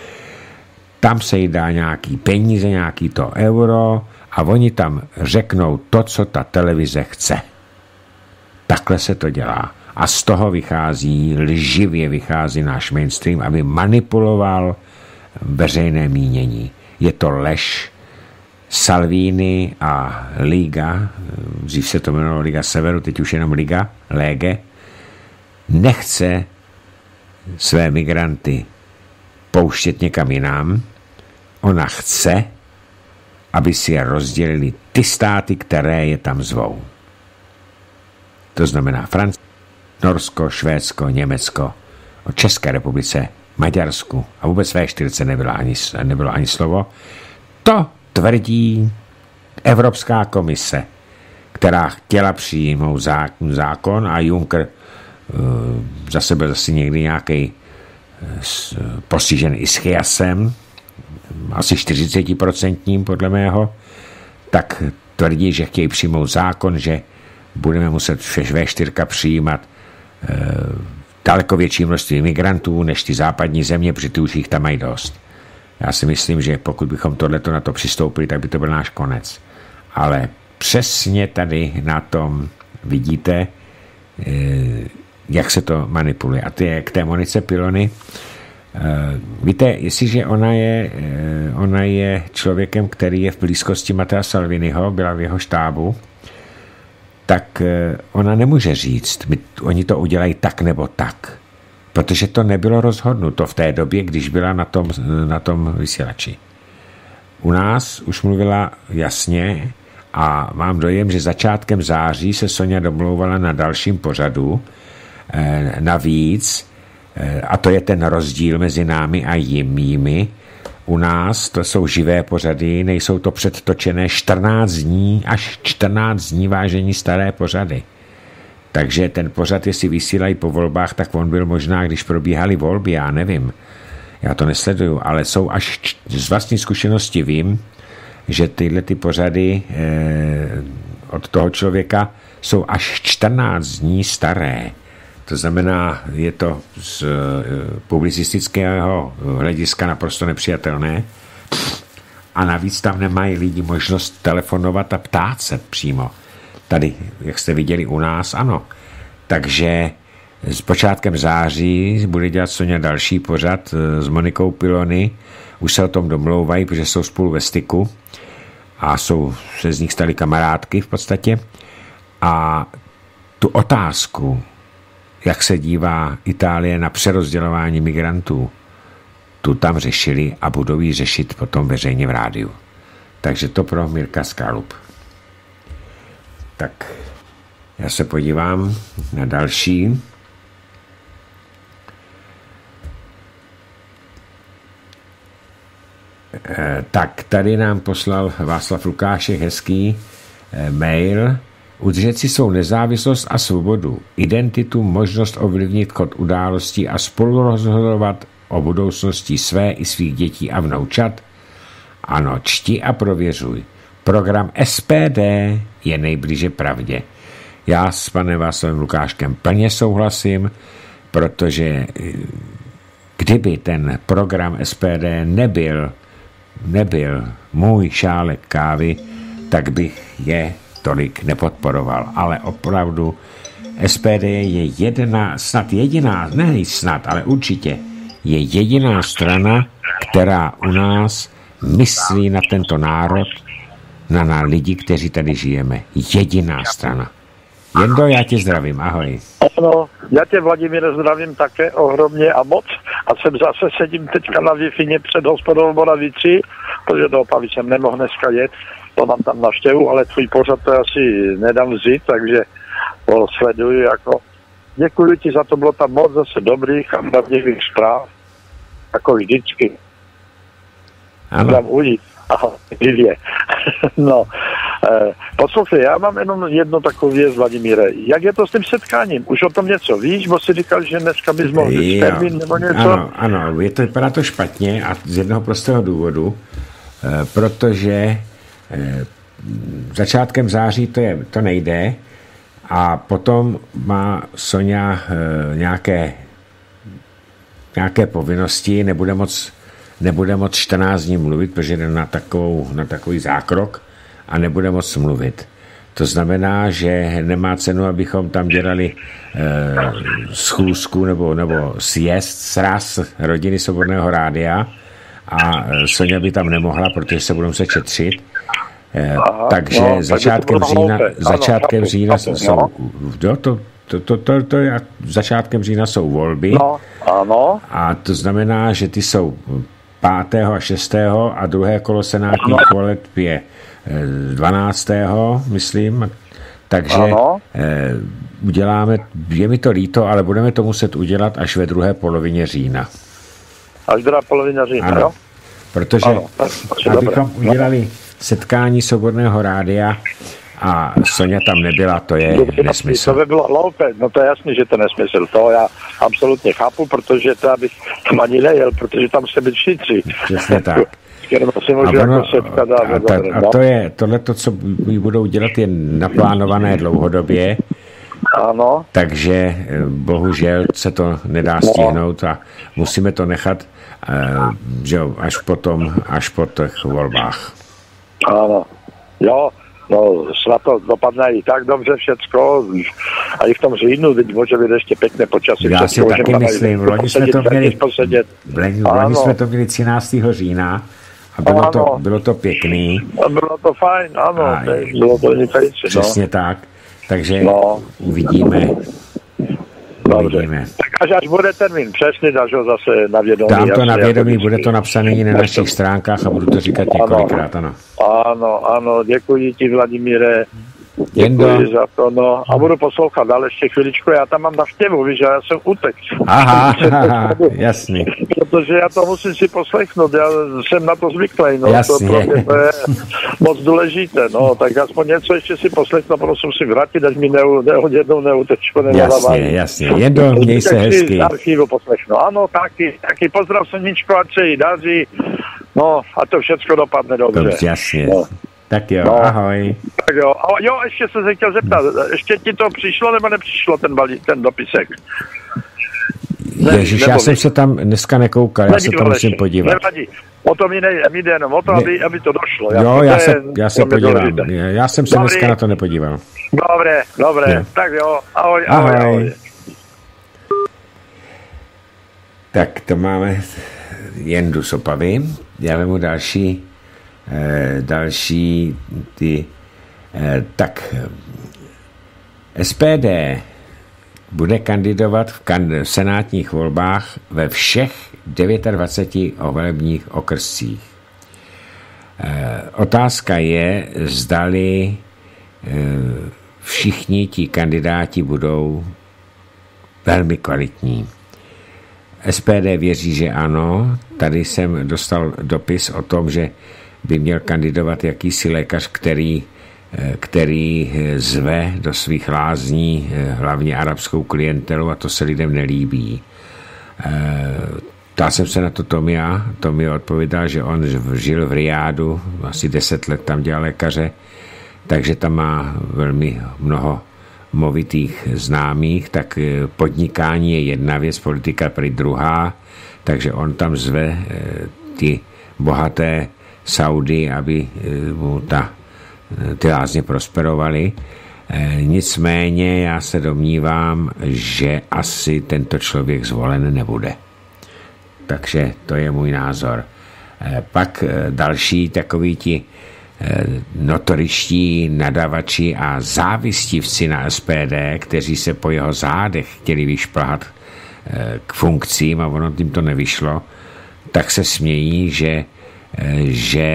tam se jí dá nějaký peníze, nějaký to euro a oni tam řeknou to, co ta televize chce. Takhle se to dělá. A z toho vychází, lživě vychází náš mainstream, aby manipuloval veřejné mínění. Je to lež. Salvini a Liga, dřív se to jmenovalo Liga Severu, teď už jenom Liga, Lége, nechce své migranty pouštět někam jinam. Ona chce, aby si je rozdělili ty státy, které je tam zvou. To znamená Francie, Norsko, Švédsko, Německo, o České republice, Maďarsku a vůbec V4 nebylo ani slovo. To tvrdí Evropská komise, která chtěla přijmout zákon a Juncker zase byl zase někdy nějaký postižen ischiasem, asi 40% podle mého, tak tvrdí, že chtějí přijmout zákon, že budeme muset V4 přijímat daleko větší množství migrantů než ty západní země, protože ty už jich tam mají dost. Já si myslím, že pokud bychom tohleto na to přistoupili, tak by to byl náš konec. Ale přesně tady na tom vidíte, jak se to manipuluje. A k té Monice Pilony, víte, jestliže ona je člověkem, který je v blízkosti Mattea Salviniho, byla v jeho štábu, tak ona nemůže říct, oni to udělají tak nebo tak. Protože to nebylo rozhodnuto v té době, když byla na tom vysílači. U nás už mluvila jasně a mám dojem, že začátkem září se Sonja domlouvala na dalším pořadu navíc, a to je ten rozdíl mezi námi a jimi. U nás to jsou živé pořady, nejsou to předtočené 14 dní, až 14 dní vážení staré pořady. Takže ten pořad, jestli vysílají po volbách, tak on byl možná, když probíhaly volby, já nevím. Já to nesleduju, ale jsou až z vlastní zkušenosti vím, že tyhle ty pořady od toho člověka jsou až 14 dní staré. To znamená, je to z publicistického hlediska naprosto nepřijatelné. A navíc tam nemají lidi možnost telefonovat a ptát se přímo. Tady, jak jste viděli u nás, ano. Takže s počátkem září bude dělat Sonja další pořad s Monikou Pilony. Už se o tom domlouvají, protože jsou spolu ve styku a se z nich staly kamarádky v podstatě. A tu otázku, jak se dívá Itálie na přerozdělování migrantů, tu tam řešili a budou ji řešit potom veřejně v rádiu. Takže to pro Mirka Skálup. Tak já se podívám na další. Tak tady nám poslal Václav Lukášek hezký mail. Udržet si svou nezávislost a svobodu, identitu, možnost ovlivnit chod událostí a spolurozhodovat o budoucnosti své i svých dětí a vnoučat? Ano, čti a prověřuj. Program SPD je nejblíže pravdě. Já s panem Václavem Lukáškem plně souhlasím, protože kdyby ten program SPD nebyl můj šálek kávy, tak bych je tolik nepodporoval. Ale opravdu SPD je určitě je jediná strana, která u nás myslí na tento národ, na lidi, kteří tady žijeme. Jediná strana. Jendo, já tě zdravím, ahoj. Ano, já tě, Vladimíre, zdravím také ohromně a moc. A sedím teďka na Wi-Fi před hospodou Moravici, protože do Opavy jsem nemohl dneska jet, to mám tam navštěvu, ale tvůj pořad to asi nedám vzít, takže to sleduju jako. Děkuji ti za to, bylo tam moc zase dobrých a pravdivých zpráv, jako vždycky. Dám ujít. Aha, živě. No, poslouchej, já mám jenom jedno takovou věc, Vladimíre. Jak je to s tím setkáním? Už o tom něco víš? Bo jsi říkal, že dneska bys mohl říct termín nebo něco? Ano, vypadá to špatně a z jednoho prostého důvodu, protože začátkem září to nejde a potom má Soňa nějaké povinnosti, nebude moc 14 dní mluvit, protože jde na takový zákrok a nebude moc mluvit. To znamená, že nemá cenu, abychom tam dělali schůzku nebo sraz rodiny Svobodného rádia a Soňa by tam nemohla, protože se budou se četřit. Takže začátkem října začátkem října jsou volby. No, ano. A to znamená, že ty jsou 5. a 6. a druhé kolo senátních voleb je 12. myslím. Takže uděláme, je mi to líto, ale budeme to muset udělat až ve druhé polovině října. Až druhá polovina října, ano. Jo? Protože abychom udělali setkání Svobodného rádia a Soňa tam nebyla, to je nesmysl. To by bylo hloupé, no to je jasný, že to je nesmysl. To já absolutně chápu, protože to bych tam ani nejel, protože tam se být všichni. Přesně tak. A to je tohleto, co budou dělat, je naplánované dlouhodobě. Ano. Takže bohužel se to nedá stihnout a musíme to nechat že až po těch volbách. Ano. Jo, no snad to dopadne i tak dobře všecko a i v tom říjnu, teď může být ještě pěkné počasí. Já si taky myslím, loni jsme to měli 13. října a bylo to pěkný. Bylo to fajn, ano, bylo to vynikající. Přesně tak, takže uvidíme. Tak až bude termín přesný, dáš ho zase na vědomí. Dám to na vědomí, bude to napsané i na našich stránkách a budu to říkat několikrát, ano. Ano, děkuji ti, Vladimíre. Jendo. Děkuji za to, no. A budu poslouchat dál ještě chviličku, já tam mám navštěvu, víš, já jsem utek. Aha, jasný. Protože já to musím si poslechnout, já jsem na to zvyklý, no. Jasně. To je moc důležité, no. Tak aspoň něco ještě si poslechnu, prosím si vrátit, až mi jednou neutečko. Jasně. Jendo, měj se hezky. Archivu poslechnu. Ano, taky pozdrav Soničko, ať se jí daří. No, a to všechno dopadne dobře. Jasně. No. Tak jo, ahoj. Tak jo, ještě jsem se chtěl zeptat, ještě ti to přišlo nebo nepřišlo ten dopisek? Ježiš, já jsem se tam dneska nekoukal, já se tam musím podívat. Nevadí, o to mi jde jenom, o to, aby to došlo. Já se podívám, já jsem se dneska na to nepodíval. Dobré, tak jo, ahoj. Tak to máme Jendu z Opavy, já vemu další tak SPD bude kandidovat v senátních volbách ve všech 29 volebních okrscích. Otázka je, zdali všichni ti kandidáti budou velmi kvalitní. SPD věří, že ano. Tady jsem dostal dopis o tom, že by měl kandidovat jakýsi lékař, který zve do svých lázní hlavně arabskou klientelu a to se lidem nelíbí. Ptal jsem se na to Tomia. Tomio odpovědal, že on žil v Rijádu, asi 10 let tam dělal lékaře, takže tam má velmi mnoho movitých známých, tak podnikání je jedna věc, politika prý druhá, takže on tam zve ty bohaté Saudy, aby mu ty lázně prosperovaly. Nicméně já se domnívám, že asi tento člověk zvolen nebude. Takže to je můj názor. Pak další takoví ti notoriští nadavači a závistivci na SPD, kteří se po jeho zádech chtěli vyšplhat k funkcím a ono tím to nevyšlo, tak se smějí, že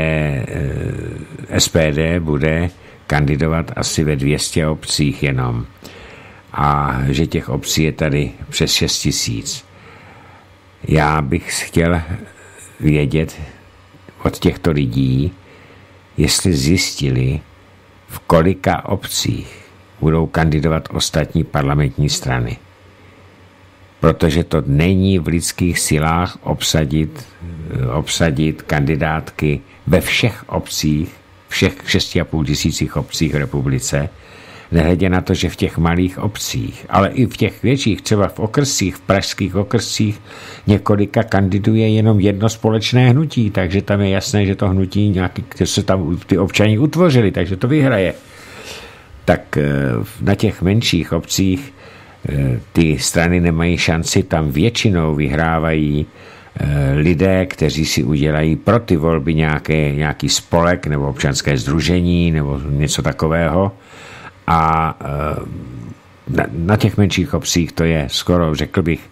SPD bude kandidovat asi ve 200 obcích jenom a že těch obcí je tady přes 6 000. Já bych chtěl vědět od těchto lidí, jestli zjistili, v kolika obcích budou kandidovat ostatní parlamentní strany. Protože to není v lidských silách obsadit kandidátky ve všech obcích všech 6,5 tisících obcích v republice, nehledě na to, že v těch malých obcích, ale i v těch větších, třeba v okrscích, v pražských okrscích, několika kandiduje jenom jedno společné hnutí, takže tam je jasné, že to hnutí nějaký, které se tam ty občani utvořili, takže to vyhraje. Tak na těch menších obcích ty strany nemají šanci, tam většinou vyhrávají lidé, kteří si udělají pro ty volby nějaký spolek nebo občanské sdružení nebo něco takového. A na těch menších obcích to je skoro, řekl bych,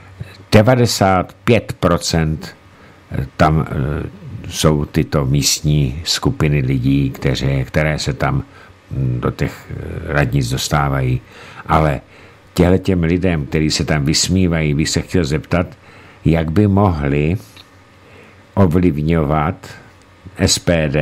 95% tam jsou tyto místní skupiny lidí, které se tam do těch radnic dostávají. Ale těm lidem, kteří se tam vysmívají, bych se chtěl zeptat, jak by mohli ovlivňovat SPD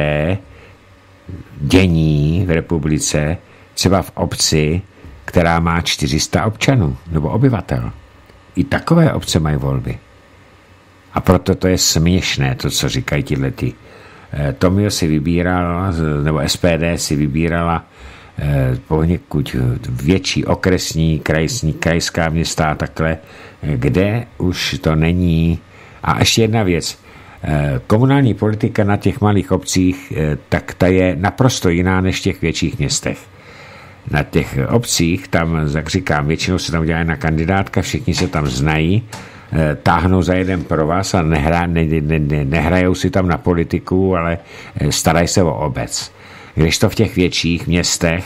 dění v republice, třeba v obci, která má 400 občanů nebo obyvatel. I takové obce mají volby. A proto to je směšné, to, co říkají tihleti. Tomio si vybíral, nebo SPD si vybírala poněkud větší okresní, krajská města a takhle, kde už to není. A ještě jedna věc. Komunální politika na těch malých obcích, tak ta je naprosto jiná než v těch větších městech. Na těch obcích, tam, jak říkám, většinou se tam udělá jedna kandidátka, všichni se tam znají, táhnou za jeden provaz a nehrajou si tam na politiku, ale starají se o obec. Když to v těch větších městech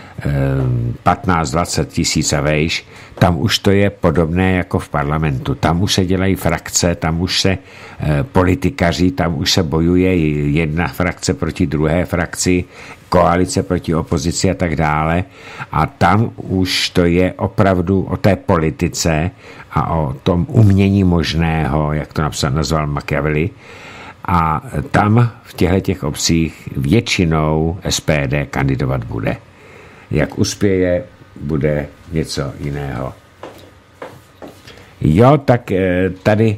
15-20 tisíc a vejš, tam už to je podobné jako v parlamentu. Tam už se dělají frakce, tam už se politikaří, tam už se bojuje jedna frakce proti druhé frakci, koalice proti opozici a tak dále. A tam už to je opravdu o té politice a o tom umění možného, jak to nazval Machiavelli. A tam v těchto obcích většinou SPD kandidovat bude. Jak uspěje, bude něco jiného. Jo, tak tady,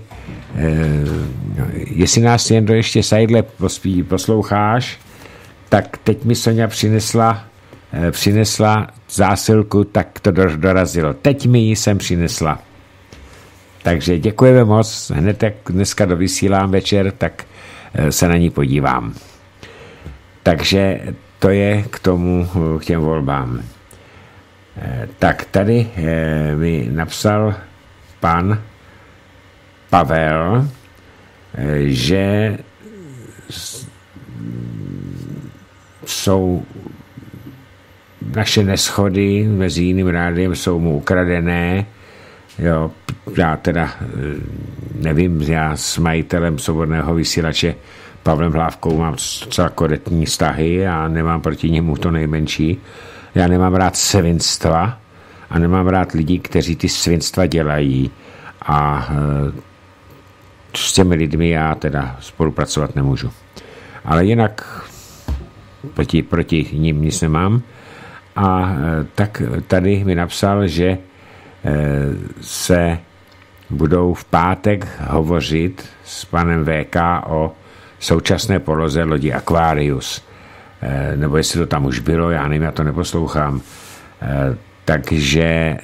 jestli nás jen ještě Sajdle posloucháš, tak teď mi Sonja přinesla zásilku, tak to dorazilo. Teď mi ji sem přinesla. Takže děkujeme moc. Hned jak dneska dovysílám večer, tak se na ní podívám. Takže to je k těm volbám. Tak tady mi napsal pan Pavel, že jsou naše neshody mezi jiným rádiem jsou mu ukradené. Jo, já teda nevím, já s majitelem Svobodného vysílače Pavlem Hlávkou mám docela korektní vztahy a nemám proti němu to nejmenší. Já nemám rád svinstva a nemám rád lidí, kteří ty svinstva dělají a s těmi lidmi já teda spolupracovat nemůžu. Ale jinak proti ním nic nemám. A tak tady mi napsal, že se budou v pátek hovořit s panem VK o současné poloze lodi Aquarius. Nebo jestli to tam už bylo, já nevím, já to neposlouchám. Takže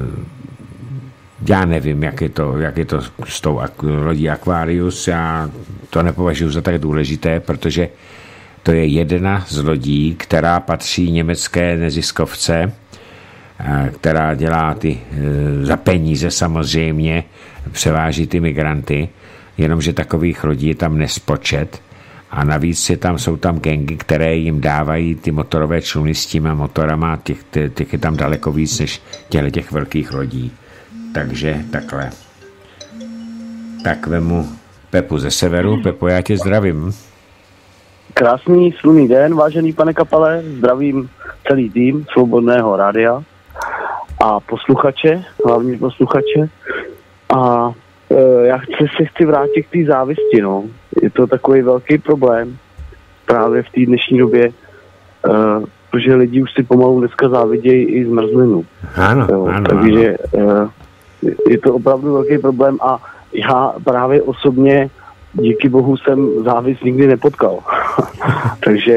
já nevím, jak je to s tou lodí Aquarius. Já to nepovažuji za tak důležité, protože to je jedna z lodí, která patří německé neziskovce, která dělá ty za peníze samozřejmě, převáží ty migranty, jenomže takových lodí je tam nespočet a navíc jsou tam gangy, které jim dávají ty motorové čluny s těma motorama, těch je tam daleko víc než těch velkých lodí. Takže takhle. Tak vemu Pepu ze severu. Pepo, já tě zdravím. Krásný slunný den, vážený pane Kapale, zdravím celý tým Svobodného rádia a posluchače, hlavně posluchače. A já chci vrátit k té závisti, no. Je to takový velký problém právě v té dnešní době, protože lidi už si pomalu dneska závidějí i zmrzlinu. Ano. Takže je to opravdu velký problém a já právě osobně díky bohu jsem závis nikdy nepotkal. Takže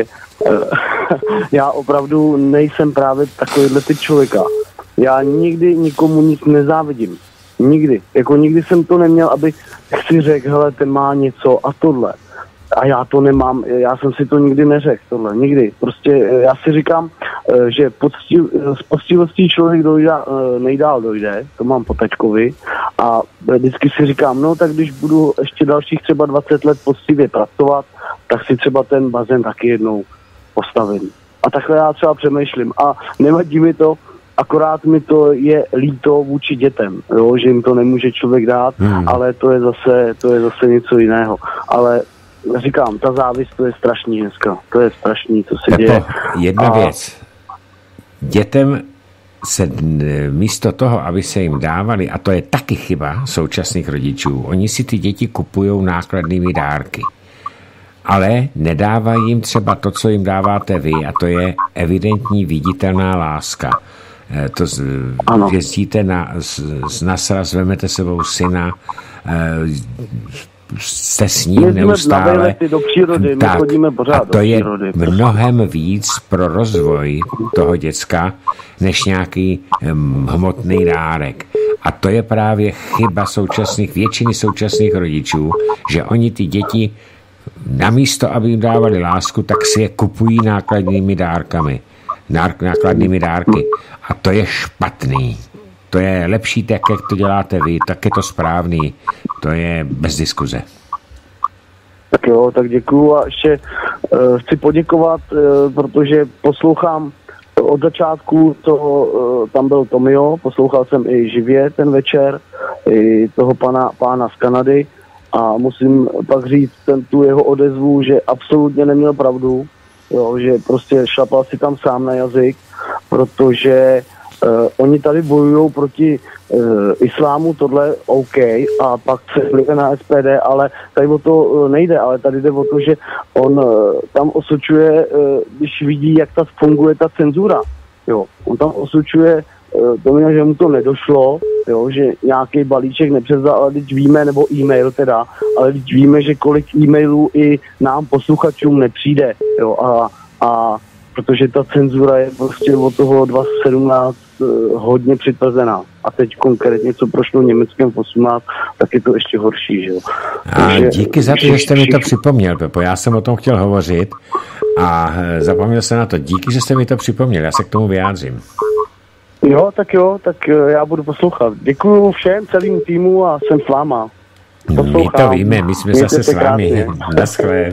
Já opravdu nejsem právě takovýhle typ člověka. Já nikdy nikomu nic nezávidím. Nikdy. Jako nikdy jsem to neměl, aby si řekl, hele, ten má něco a tohle. A já to nemám, já jsem si to nikdy neřekl, tohle, nikdy. Prostě já si říkám, že z poctivostí člověk nejdál dojde, to mám po taťkovi, a vždycky si říkám, no tak když budu ještě dalších třeba 20 let poctivě pracovat, tak si třeba ten bazén taky jednou postavím. A takhle já třeba přemýšlím a nevadí mi to, akorát mi to je líto vůči dětem, jo, že jim to nemůže člověk dát, ale to je zase něco jiného. Ale říkám, ta závist, to je strašný dneska. To je strašný, co se děje. Jedna věc. Dětem se místo toho, aby se jim dávali, a to je taky chyba současných rodičů, oni si ty děti kupujou nákladnými dárky. Ale nedávají jim třeba to, co jim dáváte vy, a to je evidentní viditelná láska. To jezdíte na sraz, vemete sebou syna, jste s ním neustále. Do přírody, tak, pořád a to je mnohem víc pro rozvoj toho děcka, než nějaký hmotný dárek. A to je právě chyba většiny současných rodičů, že oni ty děti namísto, aby jim dávali lásku, tak si je kupují nákladnými dárky. A to je špatný. To je lepší tak, jak to děláte vy, tak je to správný. To je bez diskuze. Tak jo, tak děkuju a ještě chci poděkovat, protože poslouchám od začátku tam byl Tomio, poslouchal jsem i živě ten večer, i toho pána z Kanady a musím pak říct tu jeho odezvu, že absolutně neměl pravdu, jo, že prostě šlapal si tam sám na jazyk, protože oni tady bojují proti islámu, tohle OK, a pak se vlive na SPD, ale tady o to nejde, ale tady jde o to, že on tam osočuje, když vidí, jak ta funguje ta cenzura, jo, on tam osočuje to, že mu to nedošlo, jo, že nějaký balíček nepřevzal, ale teď víme, nebo e-mail teda, ale teď víme, že kolik e-mailů i nám posluchačům nepřijde, jo, a protože ta cenzura je prostě od toho 2017 hodně přitvrzená. A teď konkrétně, co prošlo Německém v 18, tak je to ještě horší, že jo. A díky za to, že jste mi to připomněl, Pepo. Já jsem o tom chtěl hovořit a zapomněl jsem na to. Díky, že jste mi to připomněl. Já se k tomu vyjádřím. Jo, tak já budu poslouchat. Děkuju všem, celým týmu a jsem s váma. Poslouchám. My to víme, my jsme zase s vámi. Naschle.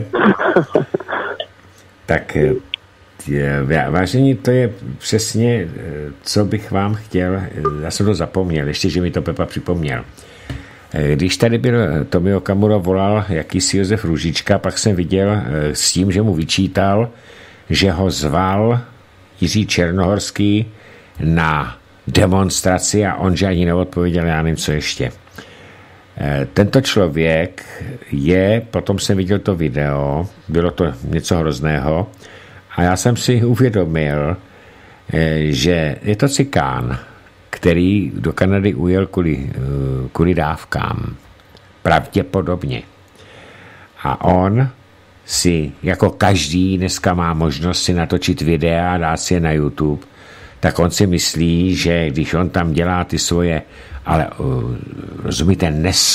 Tak vážení, to je přesně, co bych vám chtěl, já jsem to zapomněl, ještě, že mi to Pepa připomněl. Když tady byl Tomio Okamura, volal jakýsi Josef Růžička, pak jsem viděl s tím, že mu vyčítal, že ho zval Jiří Černohorský na demonstraci a on že ani neodpověděl, já nevím, co ještě. Tento člověk potom jsem viděl to video, bylo to něco hrozného, a já jsem si uvědomil, že je to cikán, který do Kanady ujel kvůli dávkám. Pravděpodobně. A on si, jako každý dneska má možnost si natočit videa a dát si je na YouTube, tak on si myslí, že když on tam dělá ty svoje, ale rozumíte,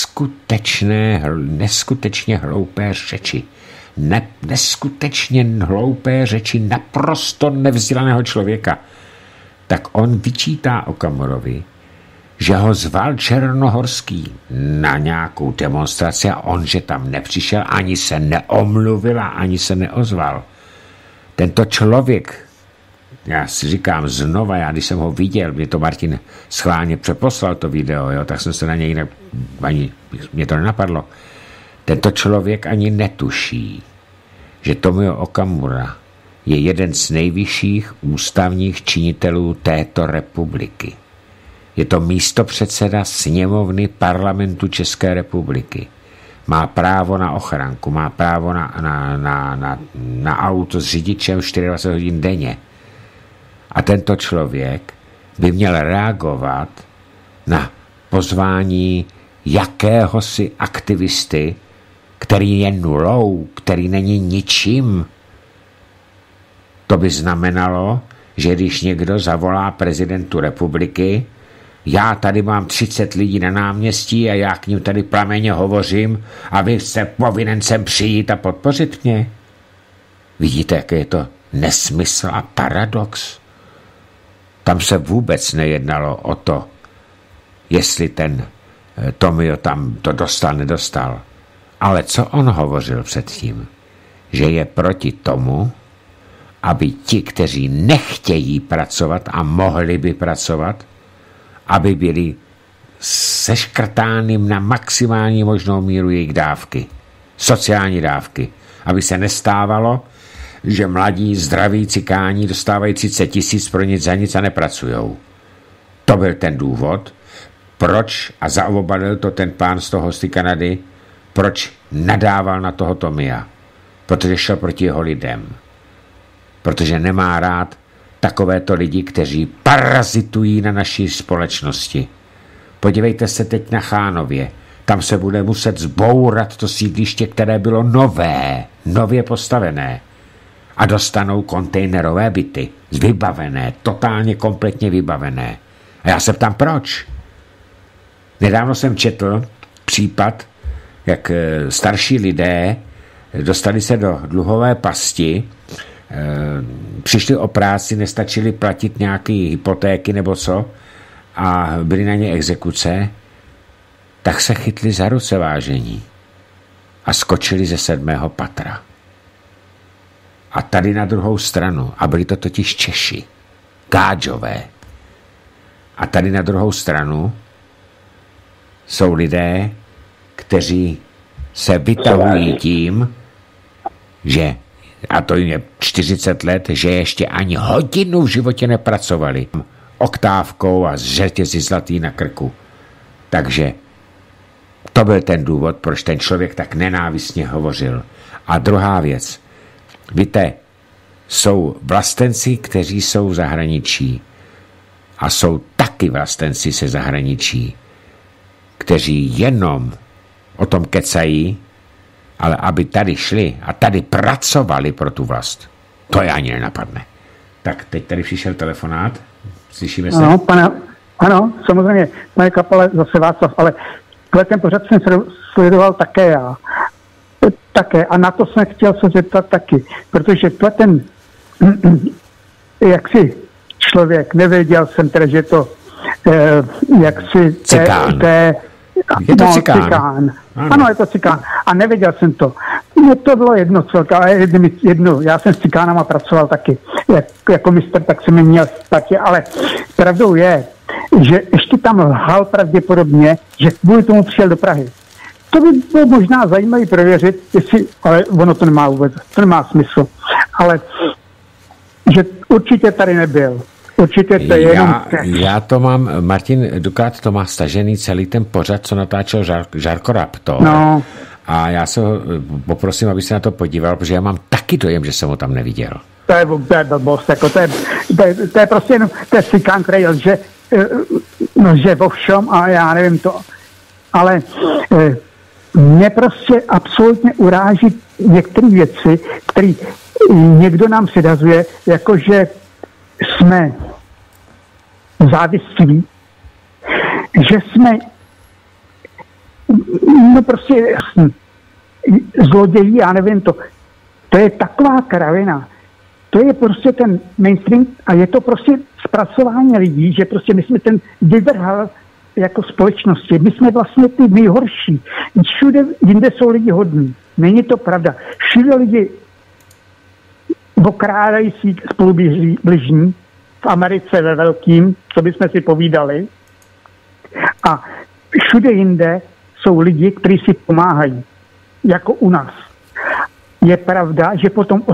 neskutečně hloupé řeči, neskutečně hloupé řeči naprosto nevzdělaného člověka, tak on vyčítá Okamurovi, že ho zval Černohorský na nějakou demonstraci a on, že tam nepřišel, ani se neomluvil a ani se neozval. Tento člověk, já si říkám znova, já když jsem ho viděl, mě to Martin schválně přeposlal to video, jo, tak jsem se na něj ani mě to nenapadlo. Tento člověk ani netuší, že Tomio Okamura je jeden z nejvyšších ústavních činitelů této republiky. Je to místopředseda sněmovny parlamentu České republiky. Má právo na ochranku, má právo na auto s řidičem 24 hodin denně. A tento člověk by měl reagovat na pozvání jakéhosi aktivisty, který je nulou, který není ničím. To by znamenalo, že když někdo zavolá prezidentu republiky, já tady mám 30 lidí na náměstí a já k ním tady plameně hovořím a vy jste povinen sem přijít a podpořit mě. Vidíte, jak je to nesmysl a paradox? Tam se vůbec nejednalo o to, jestli ten Tomio tam to dostal, nedostal. Ale co on hovořil předtím? Že je proti tomu, aby ti, kteří nechtějí pracovat a mohli by pracovat, aby byli seškrtány na maximální možnou míru jejich dávky. Sociální dávky. Aby se nestávalo, že mladí, zdraví cikáni dostávají 30 000 pro nic za nic a nepracujou. To byl ten důvod, proč, a zaobalil to ten pán z toho z Kanady, proč nadával na toho Tomia. Protože šel proti jeho lidem. Protože nemá rád takovéto lidi, kteří parazitují na naší společnosti. Podívejte se teď na Chánově. Tam se bude muset zbourat to sídliště, které bylo nově postavené. A dostanou kontejnerové byty, vybavené, totálně kompletně vybavené. A já se ptám, proč? Nedávno jsem četl případ, jak starší lidé dostali se do dluhové pasti, přišli o práci, nestačili platit nějaké hypotéky nebo co a byly na ně exekuce, tak se chytli za ruce, vážení, a skočili ze 7. patra. A tady na druhou stranu, a byli to totiž Češi, Gáďové, a tady na druhou stranu jsou lidé, kteří se vytahují tím, že, a to jim je 40 let, že ještě ani hodinu v životě nepracovali oktávkou a s řetězy zlatý na krku. Takže to byl ten důvod, proč ten člověk tak nenávistně hovořil. A druhá věc, víte, jsou vlastenci, kteří jsou v zahraničí a jsou taky vlastenci se zahraničí, kteří jenom o tom kecají, ale aby tady šli a tady pracovali pro tu vlast, to je ani nenapadne. Tak teď tady přišel telefonát, slyšíme se? Ano, samozřejmě, pane Kapale, zase Václav, ale ten pořad jsem sledoval také já. Také, a na to jsem chtěl se zeptat taky, protože ten jak si člověk, nevěděl jsem teda, že to jak si je to cikán. Ano, je to cikán. A nevěděl jsem to. Mně to bylo jedno celka, já jsem s cikánama pracoval taky. Jako mistr, tak jsem je měl taky, ale pravdou je, že ještě tam lhal pravděpodobně, že kvůli tomu přijel do Prahy. To by bylo možná zajímavé prověřit, ale ono to nemá vůbec, to nemá smysl. Ale že určitě tady nebyl. Určitě to je jenom... Já to mám, Martin Dukát to má stažený celý ten pořad, co natáčel Žárko Raptor. No. A já se ho poprosím, aby se na to podíval, protože já mám taky dojem, že jsem ho tam neviděl. To je blbost, jako to je prostě jenom, to je cikán, který lže, že vo všem a já nevím to. Ale mě prostě absolutně uráží některé věci, které někdo nám předhazuje, jakože jsme závislí, že jsme prostě zlodějí, já nevím to. To je taková kravina. To je prostě ten mainstream a je to prostě zpracování lidí, že prostě my jsme ten vyvrhal jako společnosti. My jsme vlastně ty nejhorší. Všude jinde jsou lidi hodní. Není to pravda. Všude lidi okrádají svý spolubližní, v Americe ve velkým, co bychom si povídali. A všude jinde jsou lidi, kteří si pomáhají, jako u nás. Je pravda, že po tom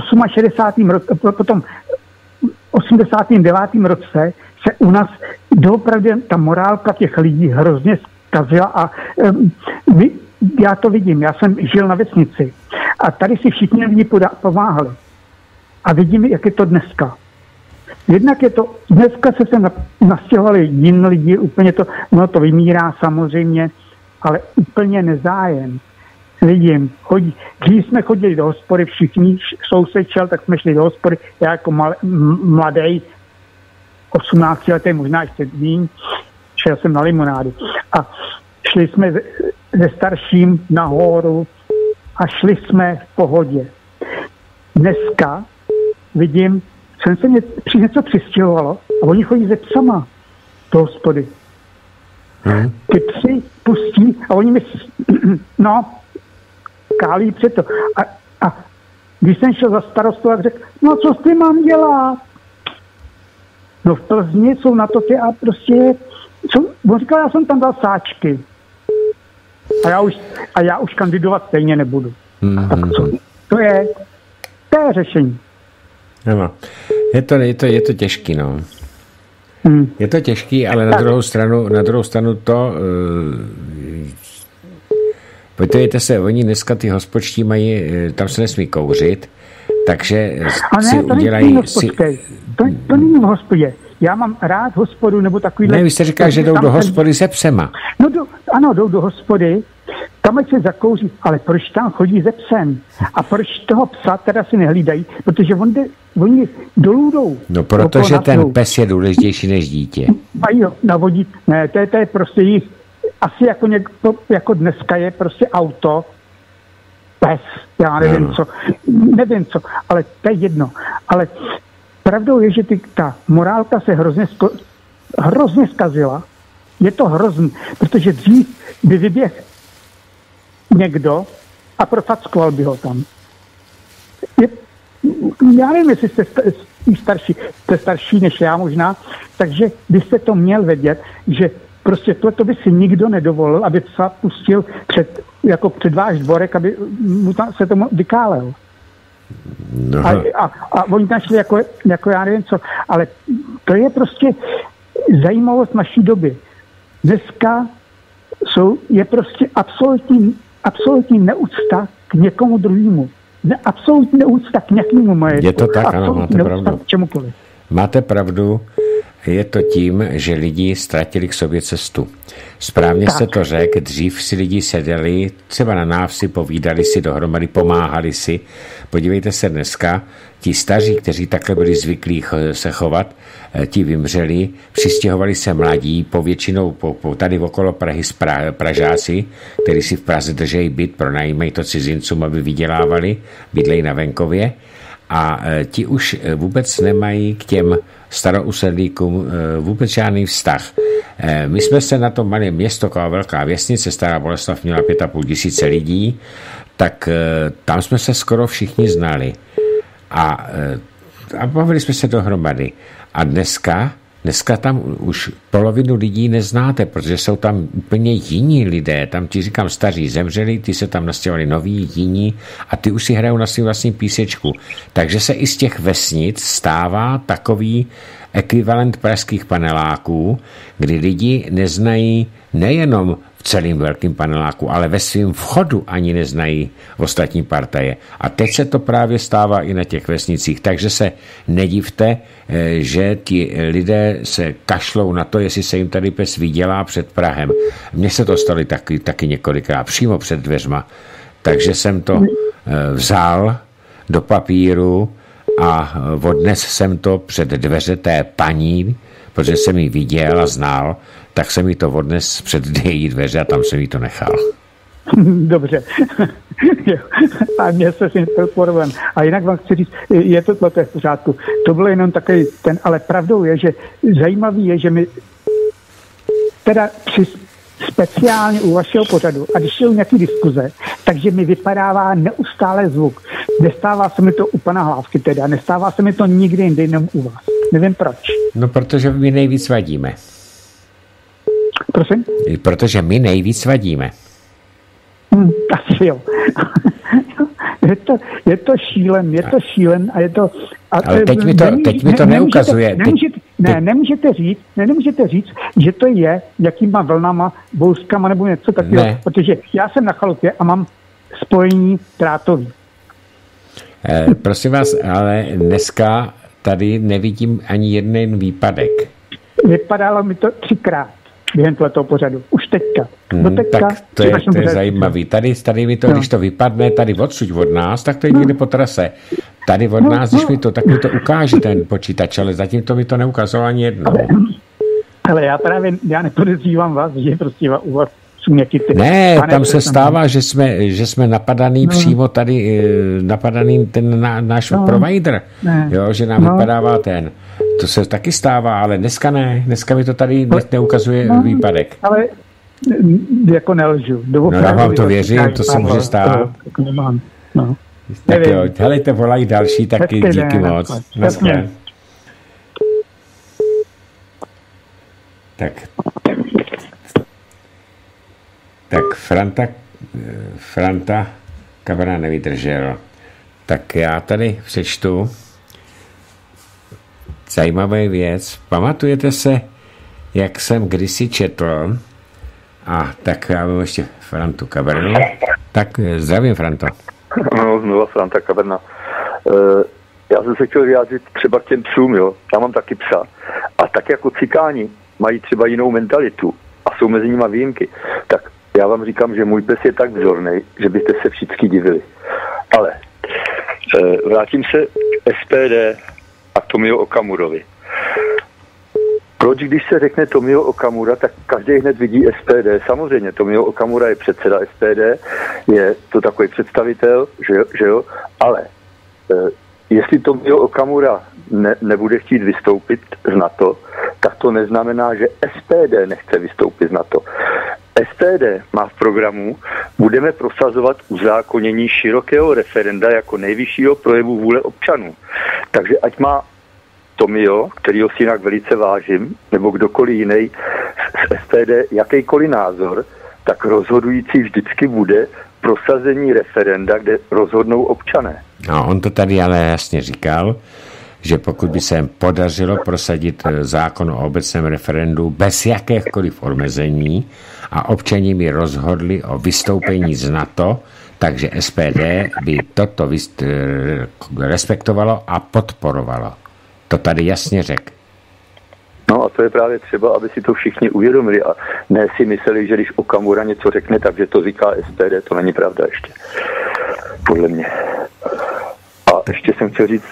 89. roce se u nás doopravdy ta morálka těch lidí hrozně zkazila a já to vidím, já jsem žil na vesnici a tady si všichni lidi pomáhali. A vidím, jak je to dneska. Jednak je to, dneska se nastěhovali jiní lidi, úplně to, ono to vymírá samozřejmě, ale úplně nezájem. vidím, když jsme chodili do hospody, všichni soused šel, tak jsme šli do hospody, já jako mladý, 18 letý, možná ještě vín, šel jsem na limonádu. A šli jsme se starším nahoru a šli jsme v pohodě. Dneska vidím, jsem se něco přistěhovalo a oni chodí se psama do hospody. Ty psy pustí a oni mi kálí před to. A když jsem šel za starostu, tak řekl, no co s tím mám dělat? No v Plzni jsou na to ty a prostě, on říkal, já jsem tam dal sáčky. A já už kandidovat stejně nebudu. Tak co? To je řešení. Ano. Je to těžký, no. Je to těžký, ale na druhou stranu to podívejte se, oni dneska ty hospodští mají, tam se nesmí kouřit, takže si udělají... To není v hospodě. Já mám rád hospodu, nebo takovýhle... Ne, vy jste říkal, že jdou do hospody se psema. No ano, jdou do hospody, tam ať se zakouří, ale proč tam chodí se psem? A proč toho psa teda si nehlídají? Protože oni dolů jdou. No protože ten pes je důležitější než dítě. A jo, navodit, ne, to je prostě jich, asi jako dneska je prostě auto, pes, já nevím co, ale to je jedno. Ale pravdou je, že ta morálka se hrozně zkazila. Je to hrozný, protože dřív by vyběhl někdo a profackoval by ho tam. Já nevím, jestli jste starší než já možná, takže byste to měl vědět, že prostě to by si nikdo nedovolil, aby psa pustil před váš dvorek, aby mu se tomu vykálel. No. A oni tam šli jako já nevím co, ale to je prostě zajímavost naší doby. Dneska je prostě absolutní neúcta k někomu druhému. Absolutní neúcta k nějakému majetku. Je to tak, ano, máte pravdu. Čemukoliv. Máte pravdu, je to tím, že lidi ztratili k sobě cestu. Správně jste to řekl, dřív si lidi seděli, třeba na návsi, povídali si dohromady, pomáhali si. Podívejte se dneska, ti staří, kteří takhle byli zvyklí se chovat, ti vymřeli, přistěhovali se mladí, povětšinou tady okolo Prahy Pražáci, kteří si v Praze držejí byt, pronajímají to cizincům, aby vydělávali, bydlejí na venkově. A ti už vůbec nemají k těm starousedlíkům vůbec žádný vztah. My jsme se na tom malém město, taková velká věstnice, Stará Boleslav měla 5 500 lidí, tak tam jsme se skoro všichni znali. A bavili jsme se dohromady. A dneska tam už polovinu lidí neznáte, protože jsou tam úplně jiní lidé. Tam ti říkám, staří zemřeli, ty se tam nastěhovali noví, jiní a ty už si hrajou na svým vlastním písečku. Takže se i z těch vesnic stává takový ekvivalent pražských paneláků, kdy lidi neznají nejenom v celým velkým paneláku, ale ve svém vchodu ani neznají ostatní partaje. A teď se to právě stává i na těch vesnicích. Takže se nedivte, že ti lidé se kašlou na to, jestli se jim tady pes vydělá před Prahem. Mně se to stalo taky několikrát přímo před dveřma. Takže jsem to vzal do papíru a odnes jsem to před dveře té paní, protože jsem ji viděl a znal, tak jsem jí to odnes před její dveře a tam jsem jí to nechal. Dobře. A mě se s tím podobem. A jinak vám chci říct, je to v pořádku. To bylo jenom takový ale pravdou je, že zajímavý je, že my teda speciálně u vašeho pořadu, a když jsou nějaký diskuze, takže mi vypadává neustále zvuk. Nestává se mi to u pana Hlávky teda, nestává se mi to nikdy jinde, jenom u vás. Nevím proč. No, protože my nejvíc vadíme. Prosím? Protože my nejvíc vadíme. Asi jo. je to šílen a je to... Ale teď mi to neukazuje. Nemůžete říct, že to je jakýma vlnama, bouřkama nebo něco takového, protože já jsem na chalupě a mám spojení drátový. Prosím vás, ale dneska tady nevidím ani jeden výpadek. Vypadalo mi to 3krát během tohoto pořadu. Už teďka. Tak to je zajímavý. Tady mi to, když to vypadne tady odsud od nás, tak to je někde po trase. Tady od nás, když mi to, tak mi to ukáže ten počítač, ale zatím to mi to neukázalo ani jednou. Ale já nepodezřívám vás, že prostě u vás jsou nějaký ty... Ne, tam se stává, že jsme napadaný přímo tady, napadaný ten náš provider, jo, že nám vypadává ten. To se taky stává, ale dneska ne. Dneska mi to tady neukazuje výpadek. Ale jako nelžu. Já vám to věřím, to se může stát. Tak jo, helejte, volají další, taky díky moc. Naschle. Tak Franta Kabrna nevydržel. Tak já tady přečtu zajímavou věc. Pamatujete se, jak jsem kdysi četl, tak já mám ještě Frantu Kabrnu. Tak zdravím, Franto. No, znova Franta Kabrna. Já jsem se chtěl vyjádřit třeba k těm psům, jo. Já mám taky psa. A tak jako cikáni mají třeba jinou mentalitu a jsou mezi nimi výjimky, tak já vám říkám, že můj pes je tak vzorný, že byste se všichni divili. Ale vrátím se SPD a Tomio Okamurovi. Proč, když se řekne Tomio Okamura, tak každý hned vidí SPD. Samozřejmě, Tomio Okamura je předseda SPD, je to takový představitel, že jo? Ale jestli Tomio Okamura nebude chtít vystoupit z NATO, tak to neznamená, že SPD nechce vystoupit z NATO. SPD má v programu, budeme prosazovat uzákonění širokého referenda jako nejvyššího projevu vůle občanů. Takže ať má Tomio, kterýho si jinak velice vážím, nebo kdokoliv jiný z SPD jakýkoliv názor, tak rozhodující vždycky bude prosazení referenda, kde rozhodnou občané. No, on to tady ale jasně říkal, že pokud by se podařilo prosadit zákon o obecném referendu bez jakéhokoliv omezení a občani by rozhodli o vystoupení z NATO, takže SPD by toto respektovalo a podporovalo. To tady jasně řekl. No a to je právě třeba, aby si to všichni uvědomili a ne si mysleli, že když Okamura něco řekne, takže to říká SPD, to není pravda ještě. Podle mě. A ještě jsem chtěl říct,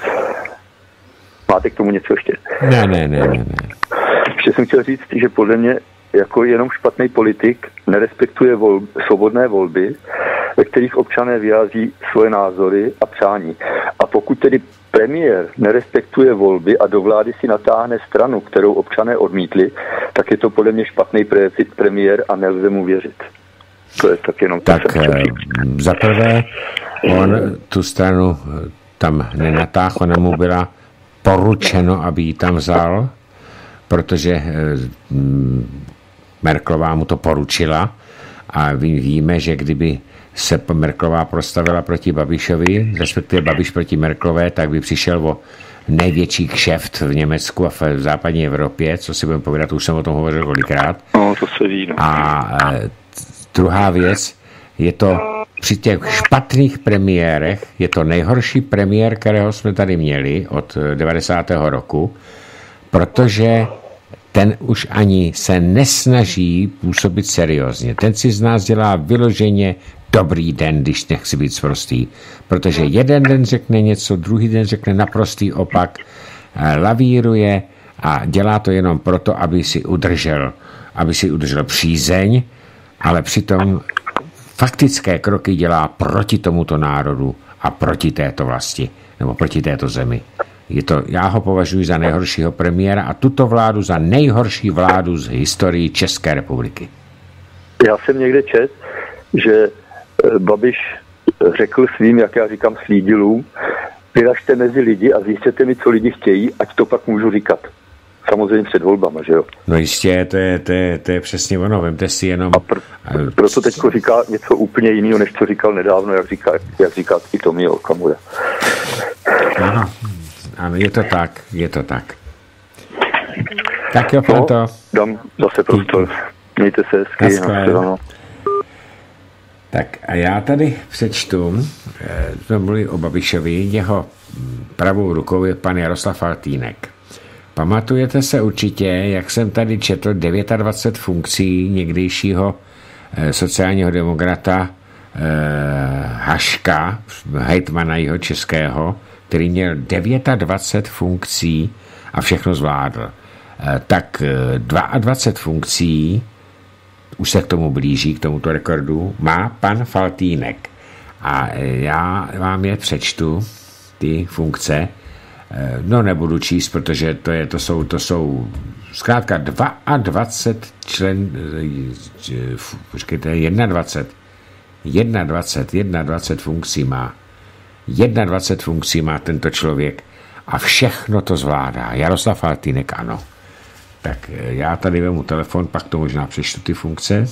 máte k tomu něco ještě? Ne. Ještě jsem chtěl říct, že podle mě jako jenom špatný politik nerespektuje svobodné volby, ve kterých občané vyjádří svoje názory a přání. A pokud tedy premiér nerespektuje volby a do vlády si natáhne stranu, kterou občané odmítli, tak je to podle mě špatný premiér a nelze mu věřit. To je tak jenom... Tak za prvé, on tu stranu tam nenatáhl, ona mu byla poručeno, aby ji tam vzal, protože Merkelová mu to poručila a víme, že kdyby se Merkelová prostavila proti Babišovi, respektive Babiš proti Merkelové, tak by přišel o největší kšeft v Německu a v západní Evropě, co si budeme povídat, už jsem o tom hovořil kolikrát. No, to se ví. No. A druhá věc, je to při těch špatných premiérech, je to nejhorší premiér, kterého jsme tady měli od 90. roku, protože ten už ani se nesnaží působit seriózně. Ten si z nás dělá vyloženě dobrý den, když nechci být sprostý. Protože jeden den řekne něco, druhý den řekne naprostý opak, lavíruje a dělá to jenom proto, aby si udržel přízeň, ale přitom faktické kroky dělá proti tomuto národu a proti této vlasti, nebo proti této zemi. Já ho považuji za nejhoršího premiéra a tuto vládu za nejhorší vládu z historii České republiky. Já jsem někde čet, že Babiš řekl svým, jak já říkám, slídilům, vyražte mezi lidi a zjistěte mi, co lidi chtějí, ať to pak můžu říkat. Samozřejmě před volbama, že jo? No jistě, to je přesně ono, vemte si jenom... Proto teďko říká něco úplně jiného, než co říkal nedávno, jak říká i Tomio Okamura. Ano, je to tak. Tak jo, Franto. Dám zase prostor. Mějte se hezky. Tak a já tady přečtu, jsme mluvili o Babišovi, jeho pravou rukou je pan Jaroslav Faltýnek. Pamatujete se určitě, jak jsem tady četl 29 funkcí někdejšího sociálního demokrata Haška, hejtmana jeho českého, který měl 29 funkcí a všechno zvládl. Tak 22 funkcí, už se k tomu blíží, k tomuto rekordu, má pan Faltýnek. A já vám je přečtu, ty funkce. No, nebudu číst, protože to jsou zkrátka 22 21 funkcí má. 21 funkcí má tento člověk a všechno to zvládá. Jaroslav Faltýnek, ano. Tak já tady vemu telefon, pak to možná přečtu ty funkce.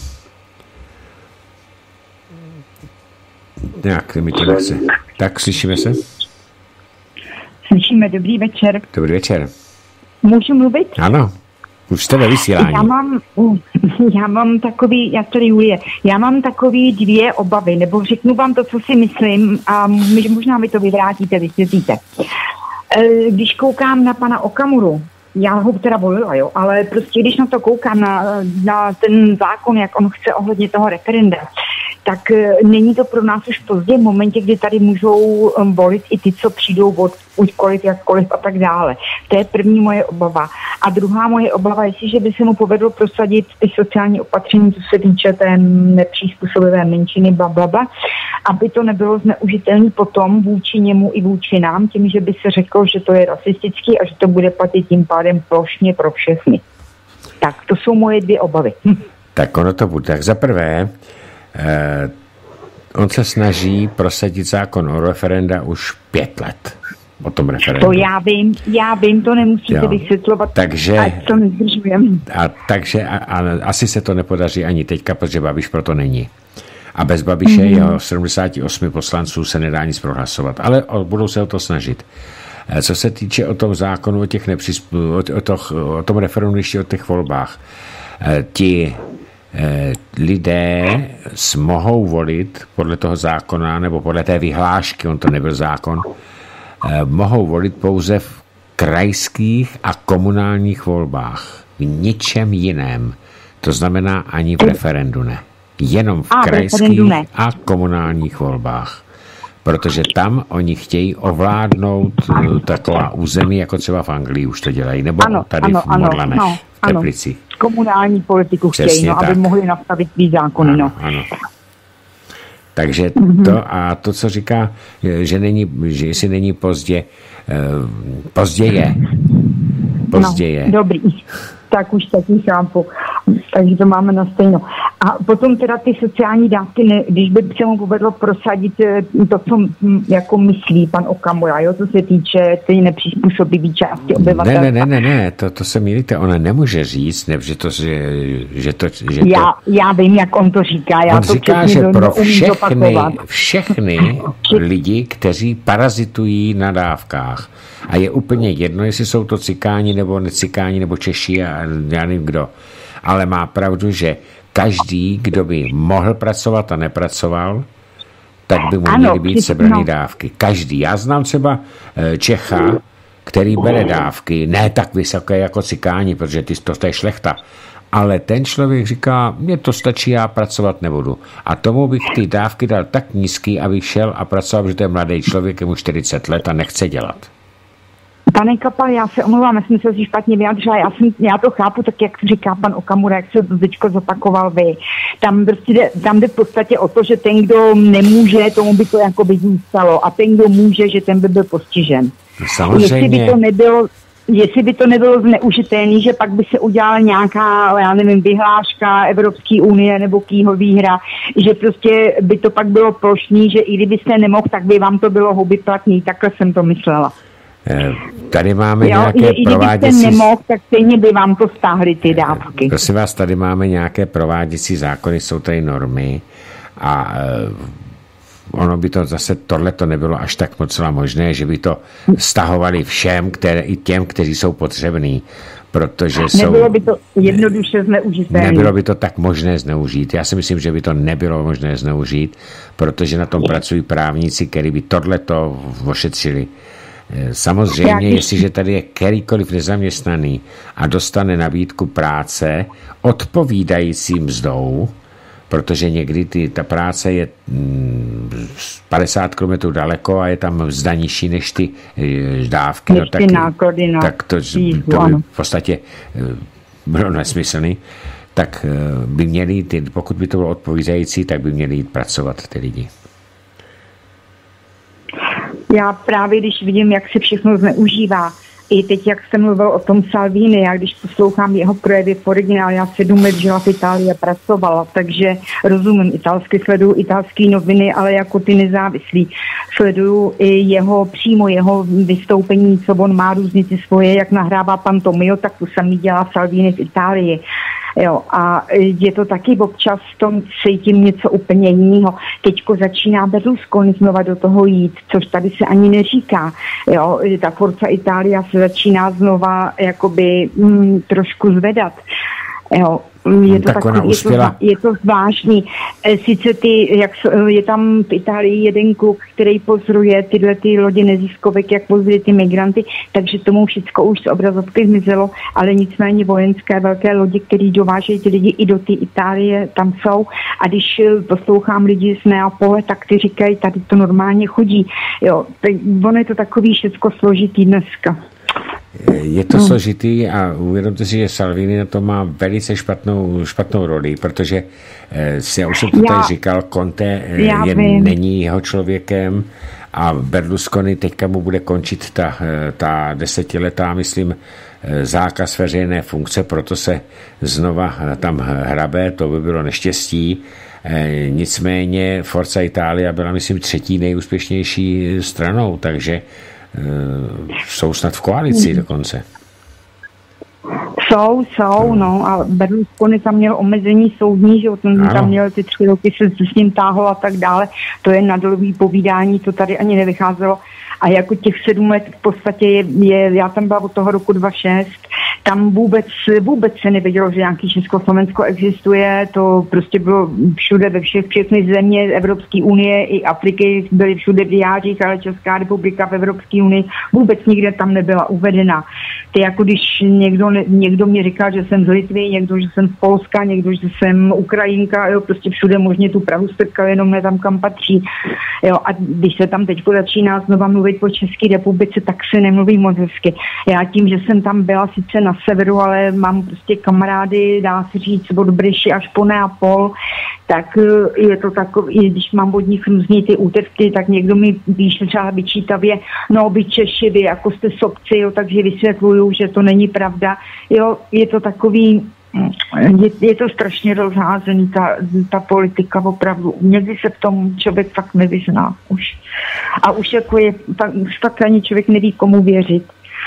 Nějak mi to nechce. Tak, slyšíme se? Slyšíme, dobrý večer. Dobrý večer. Můžu mluvit? Ano, už jste ve vysílání. Já mám takový, já mám takový 2 obavy, nebo řeknu vám to, co si myslím a možná mi to vyvrátíte, vysvětlíte. Když koukám na pana Okamuru, já ho teda volila, jo, ale prostě když na to koukám, na ten zákon, jak on chce ohledně toho referenda, tak není to pro nás už pozdě v momentě, kdy tady můžou volit i ty, co přijdou od jakkoliv a tak dále. To je první moje obava. A druhá moje obava, jestliže by se mu povedlo prosadit ty sociální opatření, co se týče té nepřizpůsobivé menšiny, blablabla, aby to nebylo zneužitelné potom vůči němu i vůči nám, tím, že by se řeklo, že to je rasistický a že to bude platit tím pádem plošně pro všechny. Tak to jsou moje 2 obavy. Tak ono to bude. Tak za prvé, on se snaží prosadit zákon o referenda už 5 let. O tom referendu. To já vím, to nemusíte vysvětlovat. Takže, to nezdržujem. Takže asi se to nepodaří ani teďka, protože Babiš proto není. A bez Babiše jeho 78 poslanců se nedá nic prohlasovat. Ale budou se o to snažit. Co se týče o tom zákonu, o tom referendu ještě o těch volbách, ti lidé mohou volit podle toho zákona nebo podle té vyhlášky, on to nebyl zákon, mohou volit pouze v krajských a komunálních volbách. V ničem jiném. To znamená ani v referendu ne. Jenom v krajských a komunálních volbách. Protože tam oni chtějí ovládnout taková území, jako třeba v Anglii už to dělají, nebo tady v Modlanech, v Teplici. Komunální politiku chtějí, aby mohli nastavit svý zákony. Ano. Takže to, co říká, že jestli není pozdě, pozdě je. Dobrý, tak už taky chápu. Takže to máme na stejno. A potom teda ty sociální dávky, když by se mu povedlo prosadit to, co jako myslí pan Okamura, jo, co se týče ty nepřizpůsobivý části obyvatelstva. Ne, to se mýlíte, ona nemůže říct, že Já vím, jak on to říká. On říká, že pro všechny lidi, kteří parazitují na dávkách. A je úplně jedno, jestli jsou to cikáni nebo necikáni nebo Češi a já nevím kdo. Ale má pravdu, že každý, kdo by mohl pracovat a nepracoval, tak by mu měly být sebraný dávky. Každý. Já znám třeba Čecha, který bere dávky, ne tak vysoké jako cikáni, protože to je šlechta. Ale ten člověk říká, mně to stačí, já pracovat nebudu. A tomu bych ty dávky dal tak nízký, aby šel a pracoval, protože to je mladý člověk, je mu 40 let a nechce dělat. Pane Kapal, já se omlouvám, já jsem se si špatně vyjádřila, já to chápu, tak jak říká pan Okamura, jak se to teďko zopakoval vy. Tam jde v podstatě o to, že ten, kdo nemůže, tomu by to jako by zůstalo a ten, kdo může, že ten by byl postižen. Samozřejmě. Jestli by to nebylo zneužitelný, že pak by se udělala nějaká, já nevím, vyhláška Evropské unie nebo kýho výhra, že prostě by to pak bylo plošný, že i kdybyste nemohl, tak by vám to bylo hubiplatný, takhle jsem to myslela. Tady máme nějaké prováděcí... Kdybyste nemohl, tak stejně by vám to stáhly ty dávky. Prosím vás, tady máme nějaké prováděcí zákony, jsou tady normy a ono by to zase, tohle to nebylo až tak moc možné, že by to stahovali všem, i těm, kteří jsou potřební, protože nebylo by to jednoduše zneužitelné. Nebylo by to tak možné zneužít. Já si myslím, že by to nebylo možné zneužít, protože na tom pracují právníci, kteří by tohleto ošetřili. Samozřejmě, jestliže tady je kterýkoliv nezaměstnaný a dostane nabídku práce odpovídající mzdou, protože někdy ta práce je 50 km daleko a je tam mzda nižší než ty dávky, tak to by v podstatě bylo nesmyslný, tak by měli, pokud by to bylo odpovídající, tak by měli jít pracovat ty lidi. Já právě, když vidím, jak se všechno zneužívá, i teď, jak jsem mluvil o tom Salvini, já když poslouchám jeho projevy v originálu, já 7 let žila v Itálii a pracovala, takže rozumím italsky, sleduju italské noviny, ale jako ty nezávislí. Sleduju i přímo jeho vystoupení, co on má různici svoje, jak nahrává pan Tomio, tak to samý dělá Salvini v Itálii. Jo, a je to taky občas v tom cítím něco úplně jiného. Teďko začíná Berlusconi znova do toho jít, což tady se ani neříká. Jo, ta Forza Italia se začíná znova jakoby trošku zvedat. Jo, je to zvláštní. Sice je tam v Itálii jeden kluk, který pozoruje tyhle ty lodě neziskovek, jak pozorují ty migranty, takže tomu všechno už z obrazovky zmizelo, ale nicméně vojenské velké lodi, které dovážejí ty lidi i do té Itálie, tam jsou. A když poslouchám lidi z Neapole, tak ty říkají, tady to normálně chodí. Jo, ono je to takový všechno složitý dneska. Je to složitý a uvědomte si, že Salvini na to má velice špatnou roli, protože já už jsem to tady říkal, Conte není jeho člověkem a Berlusconi teďka mu bude končit ta 10letá, myslím, zákaz veřejné funkce, proto se znova tam hrabe, to by bylo neštěstí. Nicméně Forza Italia byla, myslím, 3. nejúspěšnější stranou, takže jsou snad v koalici dokonce. Jsou, no, a Berlusconi tam měl omezení soudní, že tam měl ty 3 roky, se s ním táhlo a tak dále, to je nadolový povídání, to tady ani nevycházelo. A jako těch 7 let v podstatě já tam byla od toho roku 2006, tam vůbec se nevědělo, že nějaký Československo existuje, to prostě bylo všude ve všechny země Evropské unie i Afriky byly všude v diářích, ale Česká republika v Evropské unii vůbec nikde tam nebyla uvedena. To jako když někdo mě říkal, že jsem z Litvy, někdo, že jsem z Polska, někdo, že jsem Ukrajinka, jo, prostě všude možně tu Prahu strkal, jenom ne tam, kam patří. Jo, a když se tam teď začíná znova mluvit po České republice, tak se nemluví moc hezky. Já tím, že jsem tam byla sice na severu, ale mám prostě kamarády, dá se říct, od Bryši až po Neapol, tak je to takový, když mám od nich různý ty útržky, tak někdo mi píše třeba vyčítavě, no vy Češi, vy jako jste sobci, jo, takže vysvětluju, že to není pravda. Jo, je to takový, je to strašně rozházený, ta politika opravdu. Někdy se v tom člověk fakt nevyzná už. A už jako fakt ani člověk neví, komu věřit.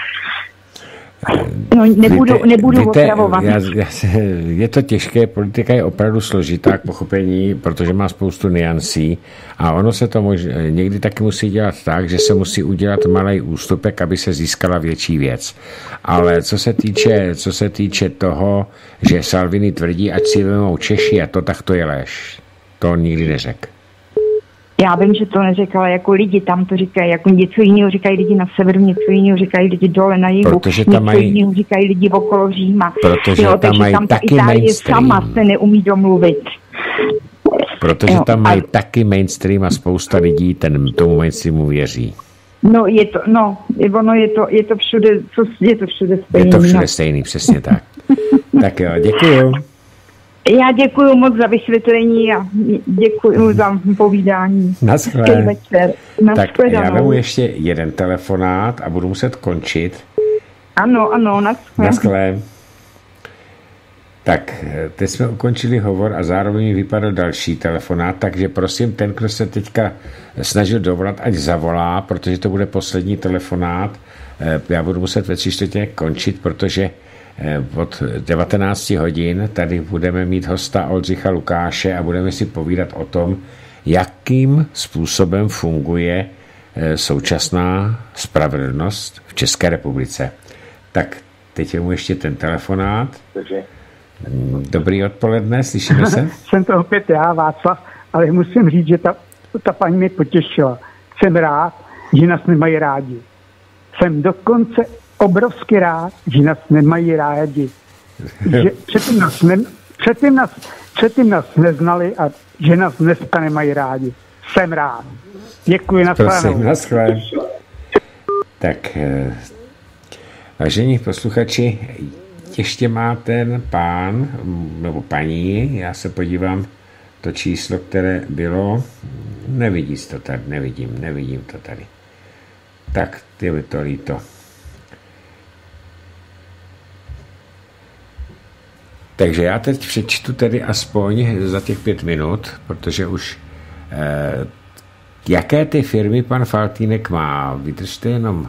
No, nebudu opravovat. Je to těžké, politika je opravdu složitá k pochopení, protože má spoustu nuancí a ono se to někdy taky musí dělat tak, že se musí udělat malý ústupek, aby se získala větší věc. Ale co se týče toho, že Salvini tvrdí, ať si vemou Češi a to, tak to je lež. To on nikdy neřekl. Já vím, že to neřekala, jako lidi tam to říkají, jako něco jiného říkají lidi na severu, něco jiného říkají lidi dole na jihu, něco jiného říkají lidi okolo Říma. Protože jo, tam mají taky mainstream. Sama se neumí domluvit. Protože tam mají taky mainstream a spousta lidí tomu mainstreamu věří. No, je to všude stejný. Je to všude stejný, přesně tak. Tak jo, děkuju. Já děkuji moc za vysvětlení a děkuji za povídání. Naschle. Tak já vemu ještě jeden telefonát a budu muset končit. Ano, naschle. Tak, teď jsme ukončili hovor a zároveň vypadal další telefonát, takže prosím, ten, kdo se teďka snažil dovolat, ať zavolá, protože to bude poslední telefonát. Já budu muset ve 3/4 končit, protože od 19 hodin tady budeme mít hosta Oldřicha Lukáše a budeme si povídat o tom, jakým způsobem funguje současná spravedlnost v České republice. Tak teď je mu ještě ten telefonát. Dobrý odpoledne, slyšíme se? Jsem to opět já, Václav, ale musím říct, že ta paní mě potěšila. Jsem rád, že nás nemají rádi. Jsem dokonce obrovsky rád, že nás nemají rádi. Že předtím nás neznali a že nás dneska nemají rádi. Jsem rád. Děkuji, Prosím, naschle. Tak, vážení posluchači, ještě má ten pán, nebo paní, já se podívám, to číslo, které bylo, nevidí to tady, nevidím to tady. Tak, je by to líto. Takže já teď přečtu tedy aspoň za těch 5 minut, protože už jaké ty firmy pan Faltýnek má, vydržte jenom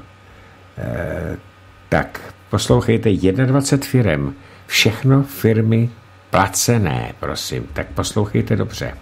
tak, poslouchejte, 21 firem, všechno firmy placené, prosím, tak poslouchejte dobře.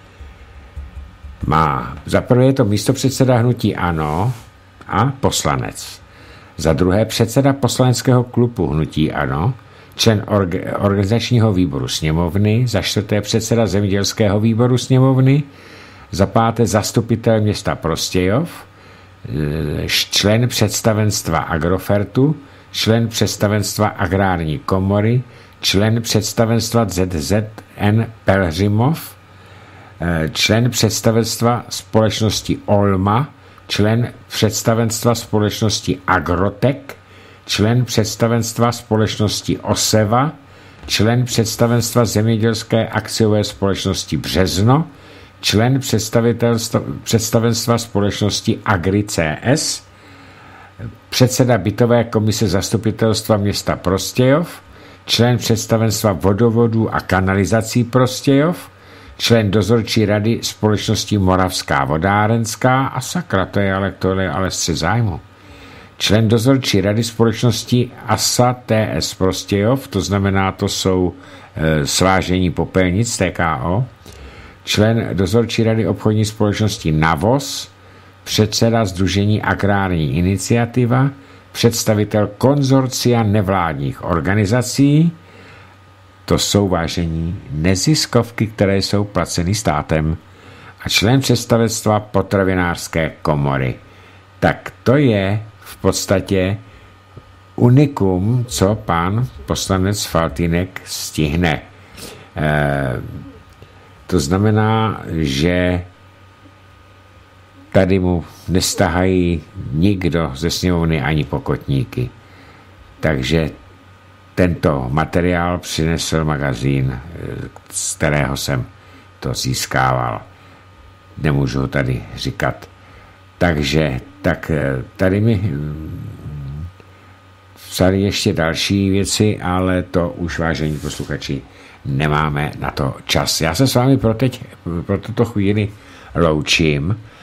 Má, za prvé je to místopředseda hnutí ANO a poslanec. Za druhé předseda poslaneckého klubu hnutí ANO, člen organizačního výboru sněmovny, za čtvrté předseda zemědělského výboru sněmovny, za páté zastupitel města Prostějov, člen představenstva Agrofertu, člen představenstva Agrární komory, člen představenstva ZZN Pelhřimov, člen představenstva společnosti Olma, člen představenstva společnosti Agrotek, člen představenstva společnosti Oseva, člen představenstva zemědělské akciové společnosti Březno, člen představenstva společnosti Agri CS, předseda bytové komise zastupitelstva města Prostějov, člen představenstva vodovodů a kanalizací Prostějov, člen dozorčí rady společnosti Moravská vodárenská a sakra, to je ale střet zájmu. Člen dozorčí rady společnosti ASA TS Prostějov, to znamená, to jsou svážení popelnic TKO, člen dozorčí rady obchodní společnosti NAVOS, předseda sdružení Agrární iniciativa, představitel konzorcia nevládních organizací, to jsou vážení neziskovky, které jsou placeny státem, a člen představenstva potravinářské komory. Tak to je v podstatě unikum, co pan poslanec Faltýnek stihne. To znamená, že tady mu nestahají nikdo ze sněmovny ani pokotníky. Takže tento materiál přinesl magazín, z kterého jsem to získával. Nemůžu ho tady říkat. Takže tak tady mi psali ještě další věci, ale to už, vážení posluchači, nemáme na to čas. Já se s vámi pro tuto chvíli loučím